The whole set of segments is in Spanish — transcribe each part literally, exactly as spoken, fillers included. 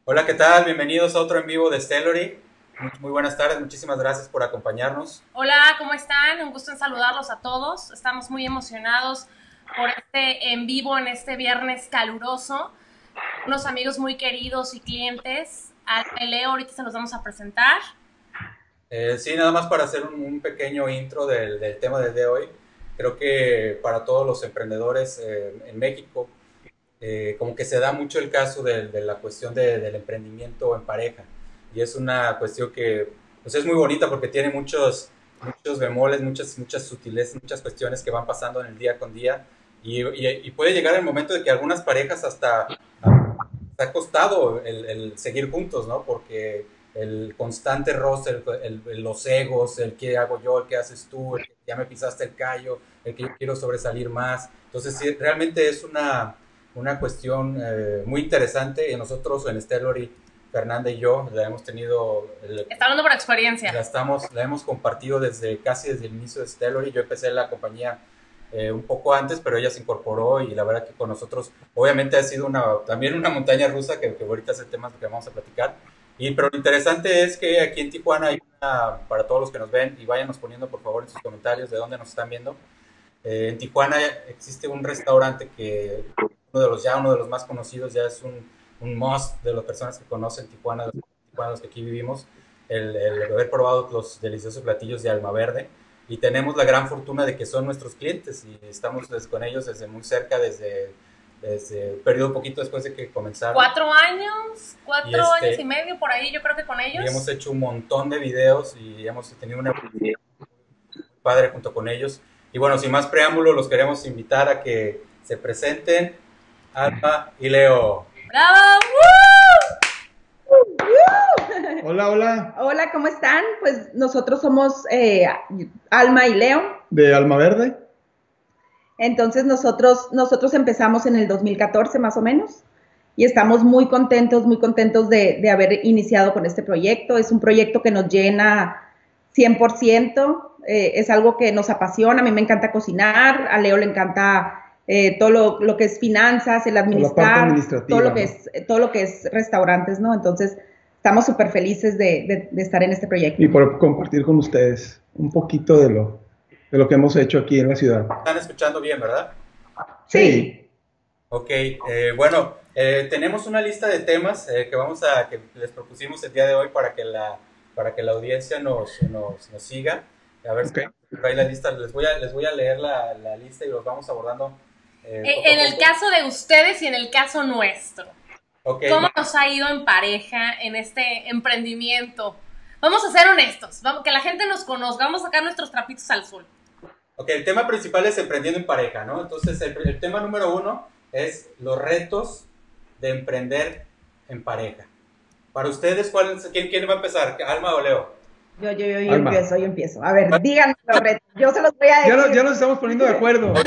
Hola, ¿qué tal? Bienvenidos a otro en vivo de Stellary. Muy, muy buenas tardes, muchísimas gracias por acompañarnos. Hola, ¿cómo están? Un gusto en saludarlos a todos. Estamos muy emocionados por este en vivo en este viernes caluroso. Unos amigos muy queridos y clientes. Alma y Leo, ahorita se los vamos a presentar. Eh, sí, nada más para hacer un, un pequeño intro del, del tema del de hoy. Creo que para todos los emprendedores eh, en México, eh, como que se da mucho el caso de, de la cuestión de, del emprendimiento en pareja. Y es una cuestión que pues es muy bonita porque tiene muchos, muchos bemoles, muchas, muchas sutilezas, muchas cuestiones que van pasando en el día con día. Y, y, y puede llegar el momento de que algunas parejas hasta ha costado el, el seguir juntos, ¿no? Porque el constante roce, el, el, el, los egos, el qué hago yo, el qué haces tú, el que ya me pisaste el callo, el que yo quiero sobresalir más. Entonces, sí, realmente es una, una cuestión eh, muy interesante y nosotros en Stellary, Fernanda y yo, la hemos tenido, el, Está hablando por experiencia. la, estamos, la hemos compartido desde casi desde el inicio de Stellary. Yo empecé la compañía eh, un poco antes, pero ella se incorporó y la verdad que con nosotros, obviamente ha sido una, también una montaña rusa, que, que ahorita es el tema que vamos a platicar. Y, pero lo interesante es que aquí en Tijuana hay una, para todos los que nos ven, y váyanos poniendo por favor en sus comentarios de dónde nos están viendo. Eh, en Tijuana existe un restaurante que uno de los ya uno de los más conocidos, ya es un, un must de las personas que conocen Tijuana, los, Tijuana, los que aquí vivimos, el, el haber probado los deliciosos platillos de Alma Verde. Y tenemos la gran fortuna de que son nuestros clientes y estamos pues, con ellos desde muy cerca, desde, desde un periodo poquito después de que comenzaron. Cuatro años, Y, cuatro años y este, medio por ahí, yo creo que con y hemos ellos. hecho un montón de videos y hemos tenido una padre junto con ellos. Y bueno, sin más preámbulo, los queremos invitar a que se presenten Alma y Leo. ¡Bravo! ¡Woo! Hola, hola, Hola, ¿cómo están? Pues nosotros somos eh, Alma y Leo. de Alma Verde. Entonces nosotros, nosotros empezamos en el dos mil catorce más o menos y estamos muy contentos, muy contentos de, de haber iniciado con este proyecto. Es un proyecto que nos llena cien por ciento, eh, es algo que nos apasiona. A mí me encanta cocinar, a Leo le encanta eh, todo lo, lo, que es finanzas, el administrar, todo lo, que ¿no? es, todo lo que es restaurantes, ¿no? Entonces estamos súper felices de, de, de estar en este proyecto. Y por compartir con ustedes un poquito de lo, de lo que hemos hecho aquí en la ciudad. Están escuchando bien, ¿verdad? Sí. Ok, eh, bueno, eh, tenemos una lista de temas eh, que vamos a que les propusimos el día de hoy para que la para que la audiencia nos, nos, nos siga. A ver Okay. si trae la lista. Les voy a les voy a leer la, la lista y los vamos abordando eh, poco a En el poco. caso de ustedes y en el caso nuestro. Okay. ¿Cómo nos ha ido en pareja en este emprendimiento? Vamos a ser honestos, vamos, que la gente nos conozca, vamos a sacar nuestros trapitos al sol. Ok, el tema principal es emprendiendo en pareja, ¿no? Entonces, el, el tema número uno es los retos de emprender en pareja. Para ustedes, ¿cuál es, quién, ¿quién va a empezar? ¿Alma o Leo? Yo, yo, yo, yo Alma. empiezo, yo empiezo. A ver, díganme los retos. Yo se los voy a decir. Ya, no, ya nos estamos poniendo de acuerdo. Yo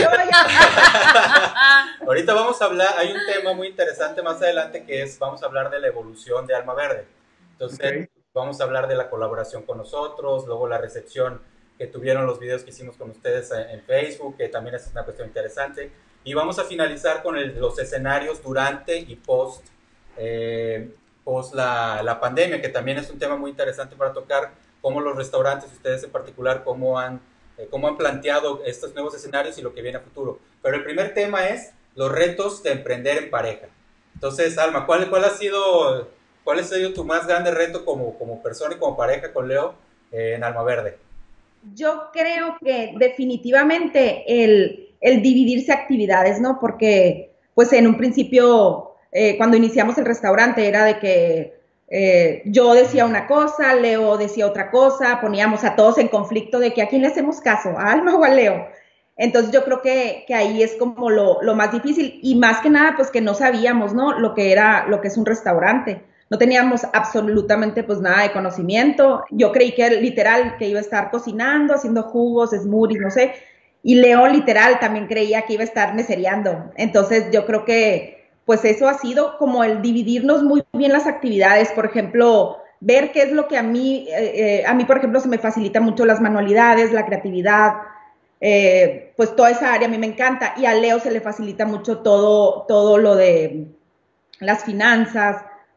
ya... Ahorita vamos a hablar, hay un tema muy interesante más adelante que es, vamos a hablar de la evolución de Alma Verde. Entonces, Okay. vamos a hablar de la colaboración con nosotros, luego la recepción que tuvieron los videos que hicimos con ustedes en Facebook, que también es una cuestión interesante. Y vamos a finalizar con el, los escenarios durante y post, eh, post la, la pandemia, que también es un tema muy interesante para tocar, cómo los restaurantes, ustedes en particular, cómo han, eh, cómo han planteado estos nuevos escenarios y lo que viene a futuro. Pero el primer tema es los retos de emprender en pareja. Entonces, Alma, ¿cuál, cuál ha sido, cuál ha sido tu más grande reto como, como persona y como pareja con Leo eh, en Alma Verde? Yo creo que definitivamente el, el dividirse actividades, ¿no? Porque, pues en un principio, eh, cuando iniciamos el restaurante era de que eh, yo decía una cosa, Leo decía otra cosa, poníamos a todos en conflicto de que a quién le hacemos caso, a Alma o a Leo. Entonces yo creo que, que ahí es como lo, lo más difícil y más que nada pues que no sabíamos, ¿no? Lo que era, lo que es un restaurante. No teníamos absolutamente pues nada de conocimiento. Yo creí que literal que iba a estar cocinando, haciendo jugos, smoothies, no sé. Y Leo literal también creía que iba a estar mesereando. Entonces yo creo que pues eso ha sido como el dividirnos muy bien las actividades. Por ejemplo, ver qué es lo que a mí, eh, eh, a mí por ejemplo se me facilita mucho las manualidades, la creatividad, eh, pues toda esa área a mí me encanta. Y a Leo se le facilita mucho todo, todo lo de las finanzas,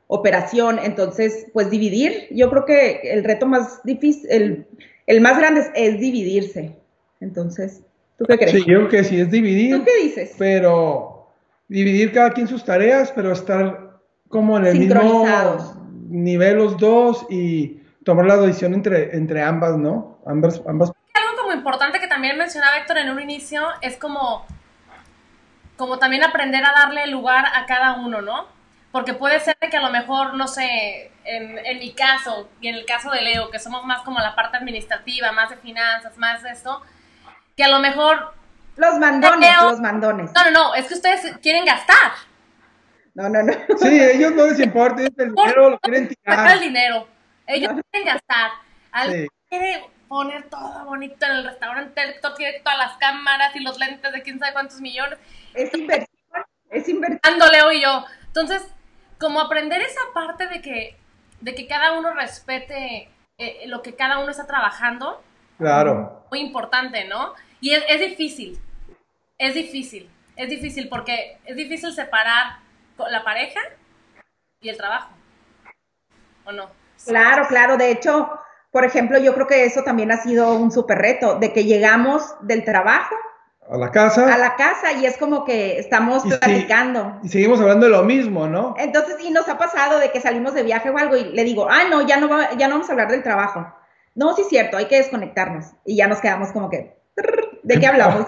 operación. Entonces, pues dividir, yo creo que el reto más difícil, el, el más grande es, es dividirse. Entonces, ¿tú qué crees? Sí, yo creo que sí es dividir. ¿Tú qué dices? Pero dividir cada quien sus tareas, pero estar como en el Sincronizados. mismo nivel los dos y tomar la decisión entre, entre ambas, ¿no? Ambas, ambas. Algo como importante que también mencionaba Héctor en un inicio es como, como también aprender a darle lugar a cada uno, ¿no? Porque puede ser que a lo mejor, no sé, en, en mi caso y en el caso de Leo, que somos más como la parte administrativa, más de finanzas, más de esto, que a lo mejor... Los mandones, Leo, los mandones. No, no, no, es que ustedes quieren gastar. No, no, no. Sí, a ellos no les importa, el dinero lo quieren tirar. El dinero. Ellos no. quieren gastar. Alguien Sí. quiere poner todo bonito en el restaurante, Héctor quiere todas las cámaras y los lentes de quién sabe cuántos millones. Es inversión, es inversión. Ando Leo y yo. Entonces, como aprender esa parte de que, de que cada uno respete eh, lo que cada uno está trabajando. Claro. Muy importante, ¿no? Y es, es difícil. Es difícil. Es difícil porque es difícil separar la pareja y el trabajo. ¿O no? Claro, claro. De hecho, por ejemplo, yo creo que eso también ha sido un súper reto, de que llegamos del trabajo a la casa. A la casa y es como que estamos y platicando. Sí, y seguimos hablando de lo mismo, ¿no? Entonces, sí nos ha pasado de que salimos de viaje o algo y le digo, ah, no, ya no, va, ya no vamos a hablar del trabajo. No, sí es cierto, hay que desconectarnos. Y ya nos quedamos como que, ¿de qué hablamos?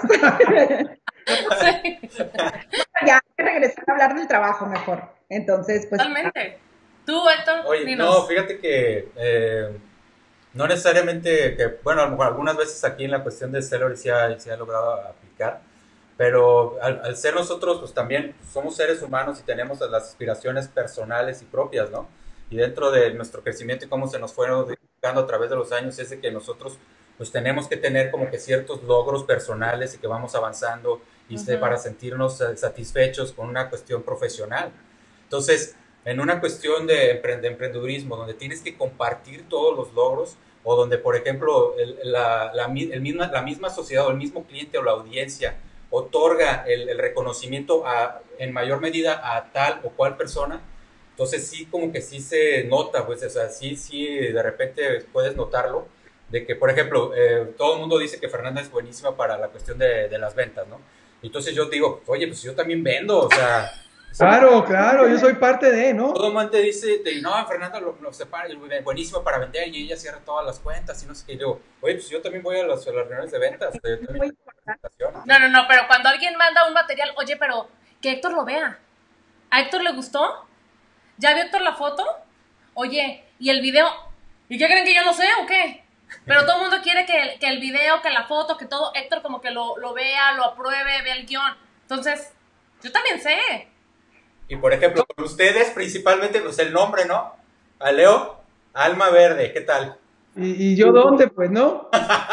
Ya hay que regresar a hablar del trabajo mejor. Entonces, pues... Totalmente. Tú, Héctor, Oye, dinos. no, fíjate que eh, no necesariamente, que bueno, a lo mejor algunas veces aquí en la cuestión de Celery sí ha, sí ha logrado aplicar, pero al, al ser nosotros, pues también somos seres humanos y tenemos las aspiraciones personales y propias, ¿no? Y dentro de nuestro crecimiento y cómo se nos fueron dedicando a través de los años es de que nosotros pues tenemos que tener como que ciertos logros personales y que vamos avanzando y uh-huh. para sentirnos satisfechos con una cuestión profesional. Entonces, en una cuestión de, emprend- de emprendedurismo, donde tienes que compartir todos los logros, o donde, por ejemplo, el, la, la, el misma, la misma sociedad o el mismo cliente o la audiencia otorga el, el reconocimiento a, en mayor medida a tal o cual persona, entonces sí como que sí se nota, pues, o sea, sí, sí, de repente puedes notarlo, de que, por ejemplo, eh, todo el mundo dice que Fernanda es buenísima para la cuestión de, de las ventas, ¿no? Entonces yo digo, oye, pues yo también vendo, o sea... Claro, claro, yo soy parte de, ¿no? Todo el mundo te dice, te, no, Fernanda lo, lo separa, es buenísimo para vender y ella cierra todas las cuentas y no sé qué. Y digo, oye, pues yo también voy a las, a las reuniones de ventas. Yo también no, no, no, pero cuando alguien manda un material, oye, pero que Héctor lo vea. ¿A Héctor le gustó? ¿Ya vio Héctor la foto? Oye, ¿y el video? ¿Y qué creen que yo no sé o qué? Pero todo el mundo quiere que el, que el video, que la foto, que todo, Héctor como que lo, lo vea, lo apruebe, vea el guión. Entonces, yo también sé. Y por ejemplo, con ustedes principalmente, pues el nombre, ¿no? A Leo, Alma Verde, ¿qué tal? ¿Y, y yo dónde, pues, no?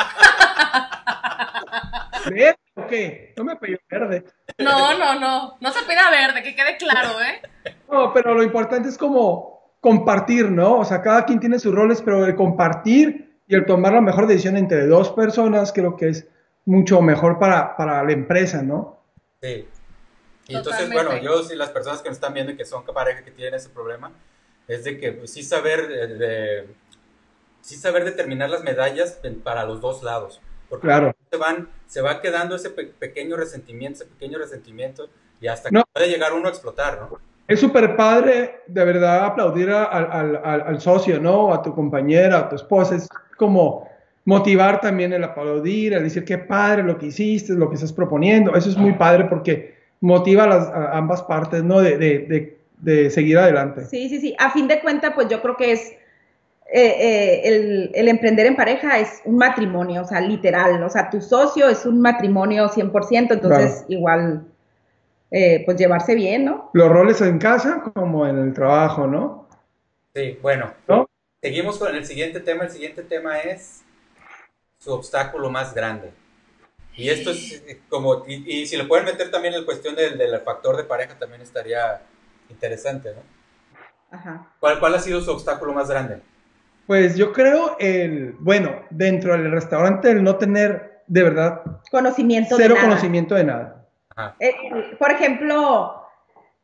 ¿Verde o qué? No me apellido Verde. No, no, no, no se pida Verde, que quede claro, ¿eh? No, pero lo importante es como compartir, ¿no? O sea, cada quien tiene sus roles, pero el compartir y el tomar la mejor decisión entre dos personas creo que es mucho mejor para, para la empresa, ¿no? Sí. Y entonces, bueno, yo sí, las personas que nos están viendo y que son pareja que tienen ese problema, es de que pues, sí saber de, de, sí saber determinar las medallas para los dos lados. Porque claro. se, van, se va quedando ese pe pequeño resentimiento, ese pequeño resentimiento, y hasta que no. puede llegar uno a explotar, ¿no? Es súper padre, de verdad, aplaudir al, al, al, al socio, ¿no? A tu compañera, a tu esposa. Es como motivar también el aplaudir, el decir qué padre lo que hiciste, lo que estás proponiendo. Eso es muy padre porque motiva a, las, a ambas partes, ¿no? De, de, de, de seguir adelante. Sí, sí, sí. A fin de cuentas, pues yo creo que es eh, eh, el, el emprender en pareja es un matrimonio, o sea, literal. O sea, tu socio es un matrimonio cien por ciento, entonces claro. igual, eh, pues llevarse bien, ¿no? Los roles en casa como en el trabajo, ¿no? Sí, bueno. ¿No? Seguimos con el siguiente tema. El siguiente tema es su obstáculo más grande. Y esto es como, y, y si le pueden meter también la cuestión del, del factor de pareja también estaría interesante, ¿no? Ajá. ¿Cuál, ¿Cuál ha sido su obstáculo más grande? Pues yo creo el, bueno, dentro del restaurante el no tener, de verdad, conocimiento cero de nada. conocimiento de nada. Ajá. Eh, por ejemplo,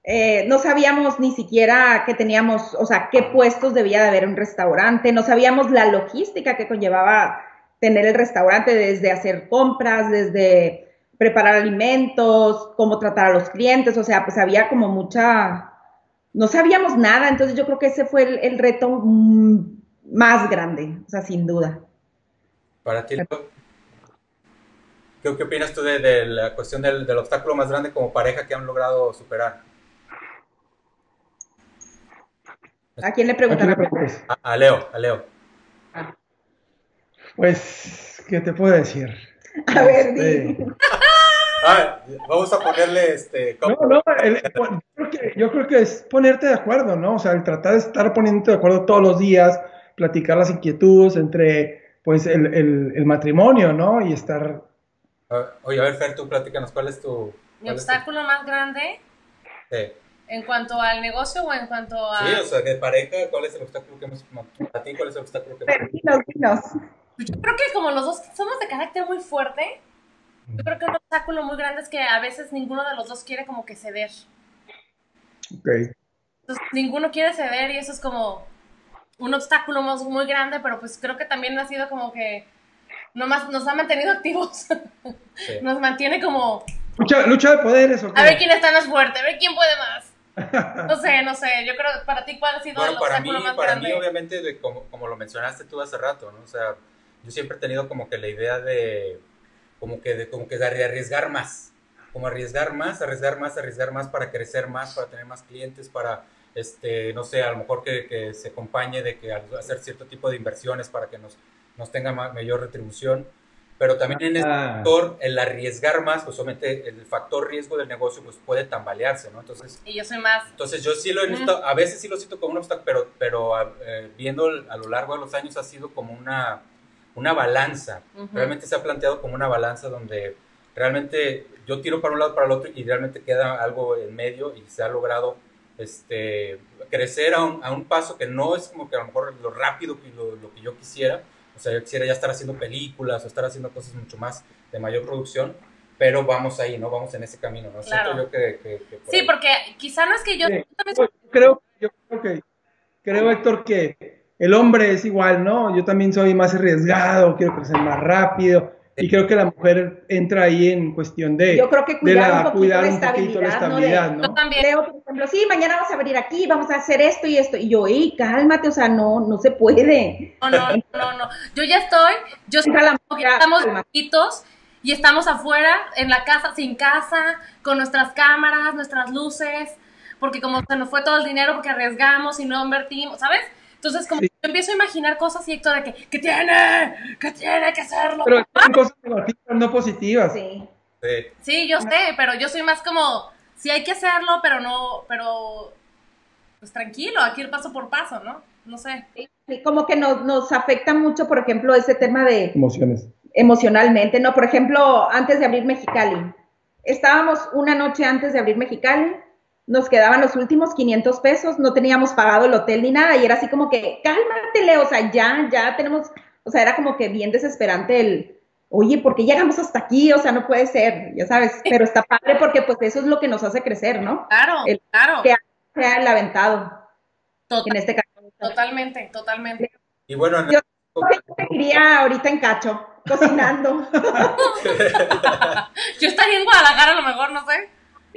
Eh, no sabíamos ni siquiera que teníamos, o sea, qué puestos debía de haber un restaurante, no sabíamos la logística que conllevaba tener el restaurante, desde hacer compras, desde preparar alimentos, cómo tratar a los clientes, o sea, pues había como mucha, no sabíamos nada, entonces yo creo que ese fue el, el reto mm, más grande, o sea, sin duda. Para ti, ¿qué, qué opinas tú de, de la cuestión del, del obstáculo más grande como pareja que han logrado superar? ¿A quién le ¿A quién preguntan? le preguntas? A, a Leo, a Leo. Pues, ¿qué te puedo decir? A ver, Este, di. Ah, vamos a ponerle este. No, ¿cómo? no, el- yo creo que, yo creo que es ponerte de acuerdo, ¿no? O sea, el tratar de estar poniéndote de acuerdo todos los días, platicar las inquietudes entre, pues, el, el- el matrimonio, ¿no? Y estar, Ah, oye, a ver, Fer, tú platícanos, ¿cuál es tu. Mi Cuál es tu- obstáculo más grande Sí. en cuanto al negocio o en cuanto a... Sí, o sea, de pareja, ¿cuál es el obstáculo que hemos. Para ti, ¿cuál es el obstáculo que Pero dinos, dinos. Yo creo que como los dos somos de carácter muy fuerte, yo creo que un obstáculo muy grande es que a veces ninguno de los dos quiere como que ceder. ok. Entonces, ninguno quiere ceder y eso es como un obstáculo más- muy grande, pero pues creo que también ha sido como que nomás nos ha mantenido activos. Sí. Nos mantiene como Lucha, lucha de poderes, ¿o qué? a ver quién está más fuerte, a ver quién puede más. No sé, no sé. Yo creo, para ti, ¿cuál ha sido Bueno, el para mí, obstáculo más para grande? mí obviamente, de, como, como lo mencionaste tú hace rato, ¿no? O sea, yo siempre he tenido como que la idea de, como que de, como que de arriesgar más, como arriesgar más, arriesgar más, arriesgar más para crecer más, para tener más clientes, para, este, no sé, a lo mejor que, que se acompañe de que al hacer cierto tipo de inversiones para que nos, nos tenga ma- mayor retribución. Pero también en este Ah. sector, el arriesgar más, pues obviamente el factor riesgo del negocio pues puede tambalearse, ¿no? Entonces, Y yo soy más. entonces yo sí lo he visto, a veces sí lo siento como un obstáculo, pero, pero eh, viendo a lo largo de los años ha sido como una, una balanza. Ujú. Realmente se ha planteado como una balanza donde realmente yo tiro para un lado para el otro y realmente queda algo en medio y se ha logrado este, crecer a un, a un paso que no es como que a lo mejor lo rápido que lo, lo que yo quisiera. O sea, yo quisiera ya estar haciendo películas o estar haciendo cosas mucho más de mayor producción, pero vamos ahí, ¿no? Vamos en ese camino, ¿no? Claro. Siento yo que... que, que por Sí, ahí. porque quizá no es que yo, Sí. yo también Yo creo, yo creo que, creo, Héctor, que el hombre es igual, ¿no? Yo también soy más arriesgado, quiero crecer más rápido, y creo que la mujer entra ahí en cuestión de, Yo creo que de cuidar la, un poquito cuidar la un poquito la estabilidad, ¿no? estabilidad, De- yo ¿no? también. Leo, por ejemplo, sí, mañana vamos a venir aquí, vamos a hacer esto y esto. Y yo, ey, cálmate, o sea, no, no se puede. No, no, no, no. Yo ya estoy, yo Entra la porque mujer, estamos calma. chiquitos y estamos afuera, en la casa, sin casa, con nuestras cámaras, nuestras luces, porque como se nos fue todo el dinero porque arriesgamos y no invertimos, ¿sabes? Entonces, como Sí. yo empiezo a imaginar cosas y Héctor de que, que tiene, que tiene que hacerlo. Pero son cosas negativas, no positivas. Sí. Sí. Sí, yo sé, pero yo soy más como, sí hay que hacerlo, pero no, pero, pues tranquilo, aquí el paso por paso, ¿no? No sé. Sí, como que nos, nos afecta mucho, por ejemplo, ese tema de Emociones. emocionalmente, ¿no? Por ejemplo, antes de abrir Mexicali, estábamos una noche antes de abrir Mexicali, nos quedaban los últimos quinientos pesos, no teníamos pagado el hotel ni nada, y era así como que, cálmate, Leo, o sea, ya, ya tenemos, o sea, era como que bien desesperante el, oye, ¿por qué llegamos hasta aquí? O sea, no puede ser, ya sabes, pero está padre porque pues eso es lo que nos hace crecer, ¿no? Claro, El claro. que sea el aventado, Total- en este caso. totalmente, totalmente. Y bueno, en- Yo seguiría ahorita en Cacho, cocinando. Yo estaría en Guadalajara a lo mejor, no sé.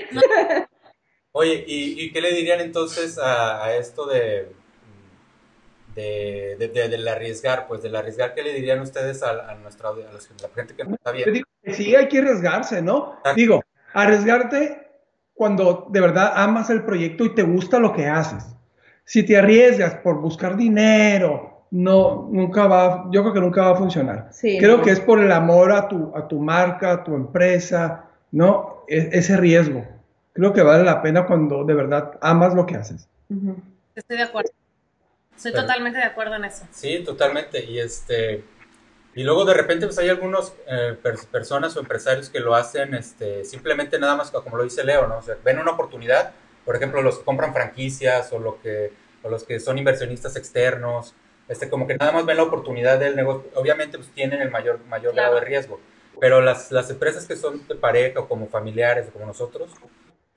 oye, ¿y, y qué le dirían entonces a, a esto de, de, de, de- del arriesgar? Pues del arriesgar, ¿qué le dirían ustedes a, a nuestra audi- a los- a la gente que nos está Yo viendo? digo que sí, hay que arriesgarse, ¿no? Exacto. Digo, arriesgarte cuando de verdad amas el proyecto y te gusta lo que haces. Si te arriesgas por buscar dinero, no, nunca va, yo creo que nunca va a funcionar. Sí. Creo que es por el amor a tu, a tu marca, a tu empresa, ¿no? E- ese riesgo. Creo que vale la pena cuando de verdad amas lo que haces. Ujú. Estoy de acuerdo. Estoy Pero- totalmente de acuerdo en eso. Sí, totalmente. Y este y luego de repente pues hay algunos eh, per- personas o empresarios que lo hacen este simplemente nada más como lo dice Leo, ¿no? O sea, ven una oportunidad, por ejemplo, los que compran franquicias o lo que o los que son inversionistas externos, este como que nada más ven la oportunidad del negocio. Obviamente pues tienen el mayor mayor Claro. grado de riesgo, pero las las empresas que son de pareja o como familiares o como nosotros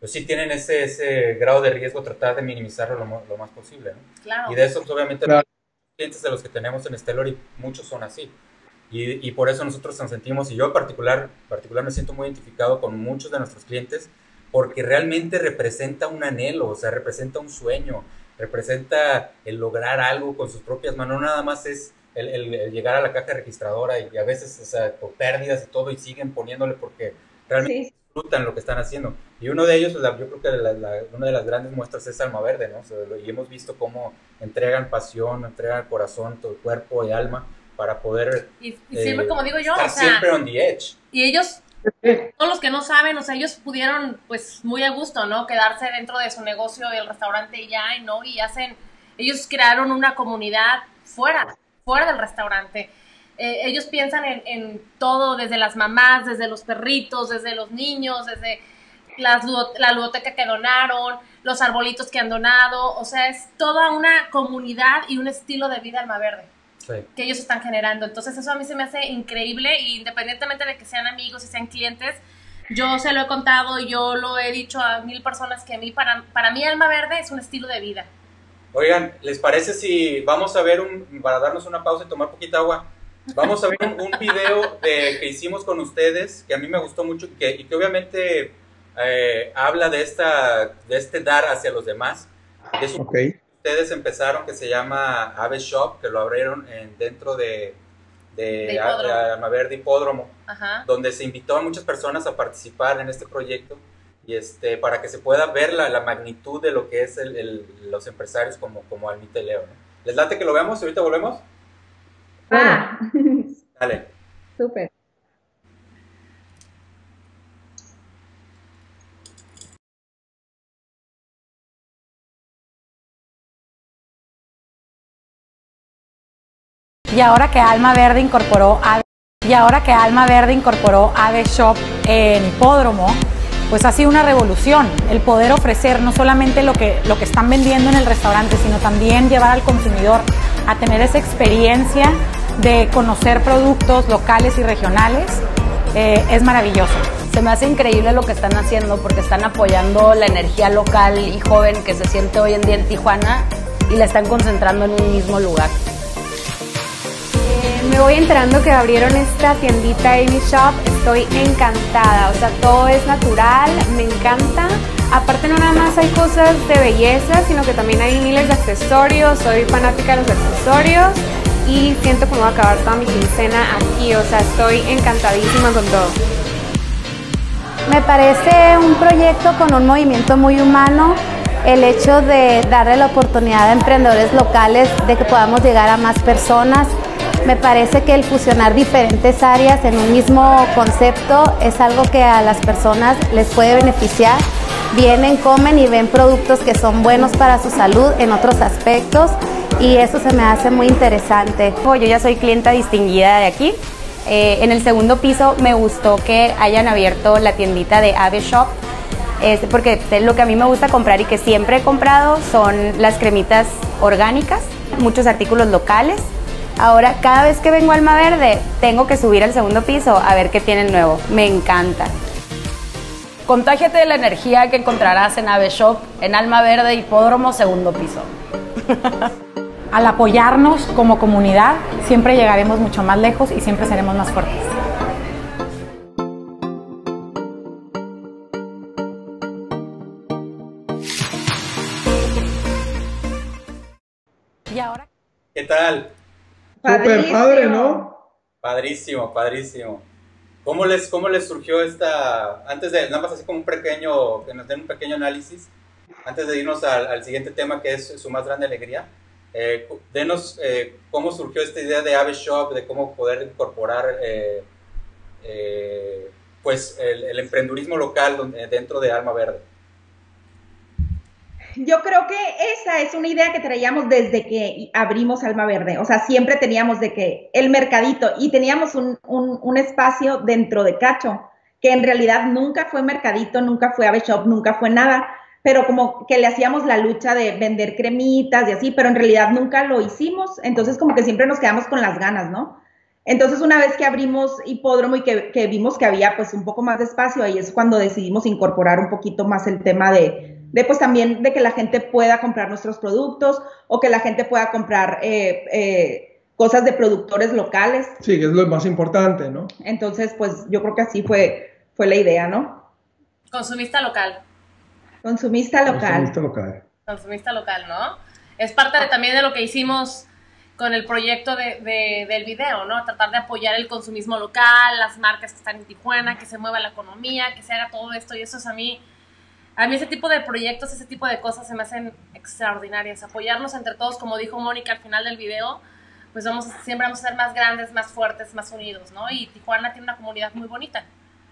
pues sí tienen ese, ese grado de riesgo, tratar de minimizarlo lo, mo- lo más posible, ¿no? Claro. Y de eso, pues, obviamente, Claro. los clientes de los que tenemos en Stellar, y muchos son así. Y, y por eso nosotros nos sentimos, y yo en particular, particular me siento muy identificado con muchos de nuestros clientes, porque realmente representa un anhelo, o sea, representa un sueño, representa el lograr algo con sus propias manos, no nada más es el, el- el llegar a la caja registradora y, y a veces, o sea, por pérdidas y todo, y siguen poniéndole porque realmente Sí, disfrutan lo que están haciendo. Y uno de ellos, la- yo creo que la- la- una de las grandes muestras es Alma Verde, ¿no? O sea, lo- y hemos visto cómo entregan pasión, entregan corazón, todo cuerpo y alma para poder Y, y siempre, eh, como digo yo, estar o sea, siempre on the edge. y ellos, todos los que no saben, o sea, ellos pudieron, pues, muy a gusto, ¿no? Quedarse dentro de su negocio y el restaurante y ya, y no, y hacen, ellos crearon una comunidad fuera, fuera del restaurante. Eh, ellos piensan en, en todo, desde las mamás, desde los perritos, desde los niños, desde las, ludo- la ludoteca que donaron, los arbolitos que han donado, o sea, es toda una comunidad y un estilo de vida Alma Verde Sí. que ellos están generando. Entonces eso a mí se me hace increíble, y independientemente de que sean amigos y sean clientes, yo se lo he contado y yo lo he dicho a mil personas que a mí, para, para mí Alma Verde es un estilo de vida. Oigan, ¿les parece si vamos a ver un, para darnos una pausa y tomar poquita agua, vamos a ver un, un video de, que hicimos con ustedes, que a mí me gustó mucho y que, y que obviamente eh, habla de, esta, de este dar hacia los demás, de su Ok. ustedes empezaron, que se llama Ave Shop, que lo abrieron en, dentro de, de, De Hipódromo. A- de Alma Verde Hipódromo, Ajá. donde se invitó a muchas personas a participar en este proyecto, y este, para que se pueda ver la, la magnitud de lo que es el, el- los empresarios como, como Almita y Leo, ¿no? ¿Les late que lo veamos y ahorita volvemos? ah, Dale. súper. Y ahora que Alma Verde incorporó Ave, y ahora que Alma Verde incorporó Ave Shop en Hipódromo, pues ha sido una revolución el poder ofrecer no solamente lo que, lo que están vendiendo en el restaurante, sino también llevar al consumidor a tener esa experiencia de conocer productos locales y regionales. Eh, es maravilloso. Se me hace increíble lo que están haciendo porque están apoyando la energía local y joven que se siente hoy en día en Tijuana y la están concentrando en un mismo lugar. Eh, me voy enterando que abrieron esta tiendita Amy Shop, estoy encantada, o sea, todo es natural, me encanta. Aparte no nada más hay cosas de belleza, sino que también hay miles de accesorios, soy fanática de los accesorios y siento que me voy a acabar toda mi quincena aquí, o sea, estoy encantadísima con todo. Me parece un proyecto con un movimiento muy humano, el hecho de darle la oportunidad a emprendedores locales de que podamos llegar a más personas. Me parece que el fusionar diferentes áreas en un mismo concepto es algo que a las personas les puede beneficiar. Vienen, comen y ven productos que son buenos para su salud en otros aspectos y eso se me hace muy interesante. Yo ya soy clienta distinguida de aquí. Eh, en el segundo piso me gustó que hayan abierto la tiendita de Ave Shop, este, porque lo que a mí me gusta comprar y que siempre he comprado son las cremitas orgánicas, muchos artículos locales. Ahora cada vez que vengo a Alma Verde tengo que subir al segundo piso a ver qué tienen nuevo, me encanta. Contágiate de la energía que encontrarás en Ave Shop, en Alma Verde Hipódromo, segundo piso. Al apoyarnos como comunidad, siempre llegaremos mucho más lejos y siempre seremos más fuertes. Y ahora... ¿Qué tal? Súper padre, ¿no? Padrísimo, padrísimo. ¿Cómo les, cómo les surgió esta, antes de, nada más así como un pequeño, que nos den un pequeño análisis, antes de irnos al, al siguiente tema que es su más grande alegría, eh, denos eh, cómo surgió esta idea de Ave Shop, de cómo poder incorporar eh, eh, pues el, el emprendurismo local donde, dentro de Alma Verde. Yo creo que esa es una idea que traíamos desde que abrimos Alma Verde. O sea, siempre teníamos de que el mercadito y teníamos un, un, un espacio dentro de Cacho, que en realidad nunca fue mercadito, nunca fue Ave Shop, nunca fue nada, pero como que le hacíamos la lucha de vender cremitas y así, pero en realidad nunca lo hicimos. Entonces como que siempre nos quedamos con las ganas, ¿no? Entonces, una vez que abrimos hipódromo y que, que vimos que había pues un poco más de espacio, ahí es cuando decidimos incorporar un poquito más el tema de, de pues también de que la gente pueda comprar nuestros productos o que la gente pueda comprar eh, eh, cosas de productores locales. Sí, que es lo más importante, ¿no? Entonces, pues yo creo que así fue, fue la idea, ¿no? Consumista local. Consumista local. Consumista local. Consumista local, ¿no? Es parte de, también de lo que hicimos con el proyecto de, de, del video, ¿no? Tratar de apoyar el consumismo local, las marcas que están en Tijuana, que se mueva la economía, que se haga todo esto, y eso es a mí, a mí ese tipo de proyectos, ese tipo de cosas se me hacen extraordinarias. Apoyarnos entre todos, como dijo Mónica al final del video, pues vamos a, siempre vamos a ser más grandes, más fuertes, más unidos, ¿no? Y Tijuana tiene una comunidad muy bonita.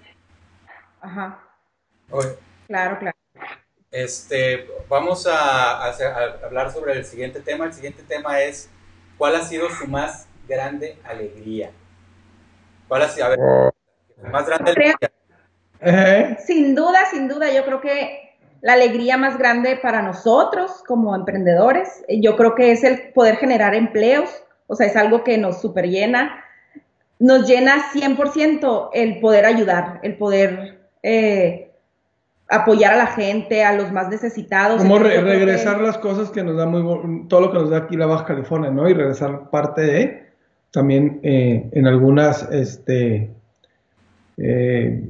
Ajá. Oye, Claro, claro. Este, vamos a, a, a hablar sobre el siguiente tema. El siguiente tema es, ¿cuál ha sido su más grande alegría? ¿Cuál ha sido, a ver, su más grande alegría? ¿Eh? Sin duda, sin duda, yo creo que la alegría más grande para nosotros como emprendedores, yo creo que es el poder generar empleos, o sea, es algo que nos super llena, nos llena cien por ciento el poder ayudar, el poder eh, apoyar a la gente, a los más necesitados. Como re Yo creo regresar que- las cosas que nos da muy, bu- todo lo que nos da aquí la Baja California, ¿no? Y regresar parte de, también eh, en algunas, este, eh,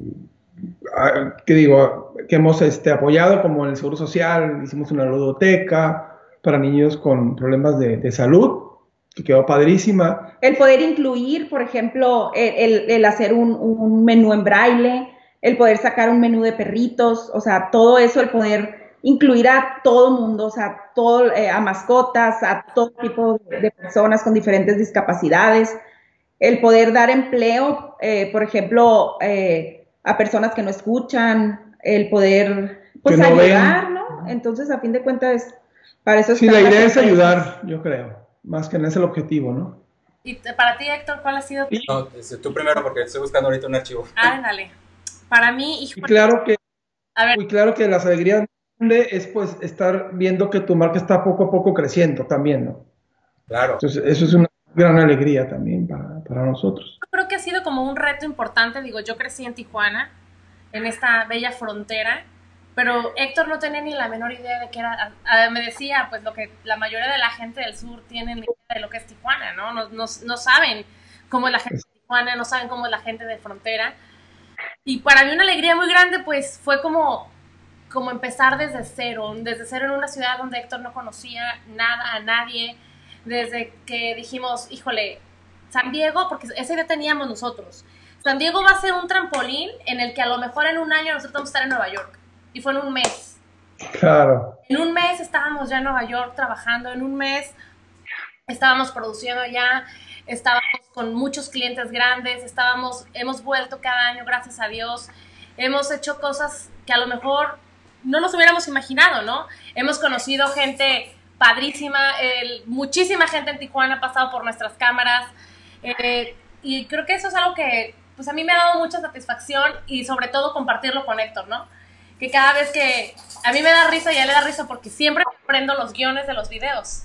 ah, ¿qué digo? Que hemos este, apoyado, como en el Seguro Social, hicimos una ludoteca para niños con problemas de, de salud, que quedó padrísima. El poder incluir, por ejemplo, el, el- el hacer un, un menú en braille, el poder sacar un menú de perritos, o sea, todo eso, el poder incluir a todo mundo, o sea, todo, eh, a mascotas, a todo tipo de, de personas con diferentes discapacidades, el poder dar empleo, eh, por ejemplo, eh, a personas que no escuchan, el poder, pues, Que no ayudar, ven. ¿no? Entonces, a fin de cuentas, para eso Sí, están la las idea es empresas. ayudar, yo creo, más que no es el objetivo, ¿no? Y te- para ti, Héctor, ¿cuál ha sido? Y, No, este, tú primero porque estoy buscando ahorita un archivo. Ah, dale. Para mí, y híjole, claro que, a ver, y claro que las alegrías grandes es pues estar viendo que tu marca está poco a poco creciendo también, ¿no? Claro. Entonces, eso es una gran alegría también para, para nosotros. creo que ha sido como un reto importante. Digo, yo crecí en Tijuana, en esta bella frontera, pero Héctor no tenía ni la menor idea de qué era. A- a- me decía, pues, lo que la mayoría de la gente del sur tiene ni idea de lo que es Tijuana, ¿no? No, no, no saben cómo es la gente de Tijuana, no saben cómo es la gente de frontera. Y para mí una alegría muy grande, pues, fue como, como empezar desde cero, desde cero en una ciudad donde Héctor no conocía nada, a nadie, desde que dijimos, híjole, San Diego, porque esa idea teníamos nosotros, San Diego va a ser un trampolín en el que a lo mejor en un año nosotros vamos a estar en Nueva York, y fue en un mes. Claro. En un mes estábamos ya en Nueva York trabajando, en un mes estábamos produciendo ya, estábamos con muchos clientes grandes, estábamos, hemos vuelto cada año, gracias a Dios, hemos hecho cosas que a lo mejor no nos hubiéramos imaginado, ¿no? Hemos conocido gente padrísima, el, muchísima gente en Tijuana ha pasado por nuestras cámaras, eh, y creo que eso es algo que pues a mí me ha dado mucha satisfacción y sobre todo compartirlo con Héctor, ¿no? Que cada vez que a mí me da risa y a él le da risa porque siempre aprendo los guiones de los videos.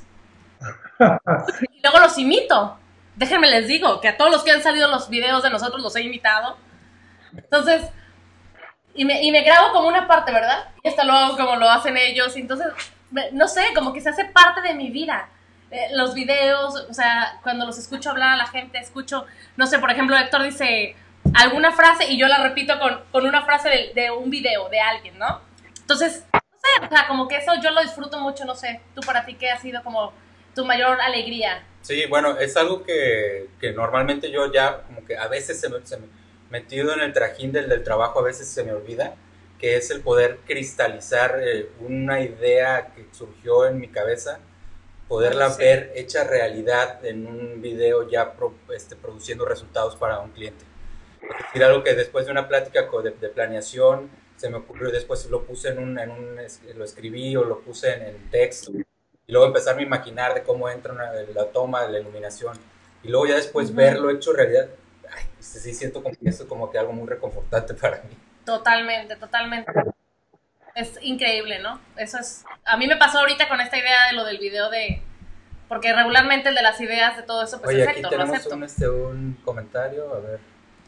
Y luego los imito. Déjenme les digo que a todos los que han salido los videos de nosotros los he imitado. Entonces, y me, y me grabo como una parte, ¿verdad? Y hasta luego como lo hacen ellos. Entonces, me- no sé, como que se hace parte de mi vida. Eh, los videos, o sea, cuando los escucho hablar a la gente, escucho, no sé, por ejemplo, Héctor dice alguna frase y yo la repito con, con una frase de, de un video de alguien, ¿no? Entonces, no sé, o sea, como que eso yo lo disfruto mucho, no sé. Tú para ti, ¿qué ha sido como tu mayor alegría? Sí, bueno, es algo que, que normalmente yo ya, como que a veces se me, se me- metido en el trajín del, del trabajo, a veces se me olvida, que es el poder cristalizar eh, una idea que surgió en mi cabeza, poderla Sí. ver hecha realidad en un video ya pro- este, produciendo resultados para un cliente. Es decir, algo que después de una plática co- de, de planeación se me ocurrió y después lo puse en un, en un es- lo escribí o lo puse en, en texto y luego empezarme a imaginar de cómo entra una- la toma, la iluminación y luego ya después Ujú. verlo hecho realidad. Ay, sí, sí siento como que eso como que algo muy reconfortante para mí. Totalmente, totalmente. Es increíble, ¿no? Eso es. A mí me pasó ahorita con esta idea de lo del video de, porque regularmente el de las ideas de todo eso, pues Oye, es aquí Héctor, no tenemos es Héctor. un, este, un comentario, a ver.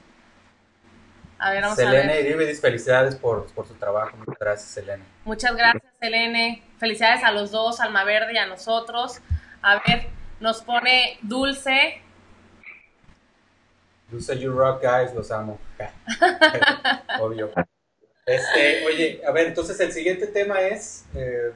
A ver, vamos Selene a ver. Iribe, felicidades por, por su trabajo. Muchas gracias, Selene. Muchas gracias, Selene. Felicidades a los dos, Alma Verde y a nosotros. A ver, nos pone Dulce. Dulce, you rock, guys, los amo. Obvio. Este, oye, a ver, entonces el siguiente tema es... Eh...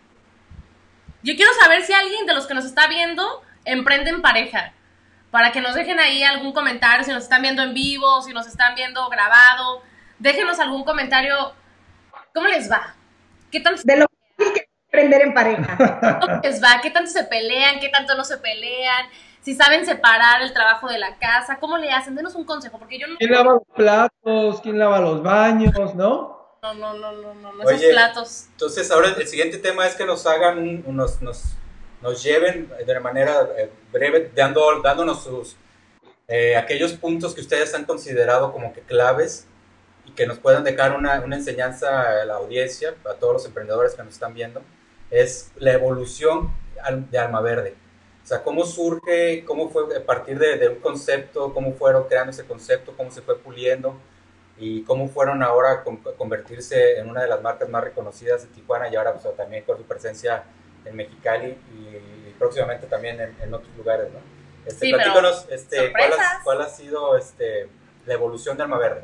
Yo quiero saber si alguien de los que nos está viendo emprende en pareja. Para que nos dejen ahí algún comentario, si nos están viendo en vivo, si nos están viendo grabado. Déjenos algún comentario. ¿Cómo les va? ¿Qué tanto, De lo que hay que emprender en pareja. ¿Cómo les va? ¿Qué tanto se pelean? ¿Qué tanto no se pelean? Si saben separar el trabajo de la casa, ¿cómo le hacen? Denos un consejo, porque yo no... ¿Quién lava los platos? ¿Quién lava los baños? ¿No? No, no, no, no, no, no Oye, esos platos. Entonces ahora el siguiente tema es que nos hagan, un, unos, nos, nos lleven de manera eh, breve, dando, dándonos sus, eh, aquellos puntos que ustedes han considerado como que claves y que nos puedan dejar una, una enseñanza a la audiencia, a todos los emprendedores que nos están viendo, es la evolución de Alma Verde. O sea, cómo surge, cómo fue a partir de, de un concepto, cómo fueron creando ese concepto, cómo se fue puliendo y cómo fueron ahora a con, convertirse en una de las marcas más reconocidas de Tijuana y ahora pues, también con su presencia en Mexicali y, y próximamente también en, en otros lugares, ¿no? Este, Sí, platícanos, este, ¿cuál, sorpresas. ha, ¿cuál ha sido este, la evolución de Alma Verde?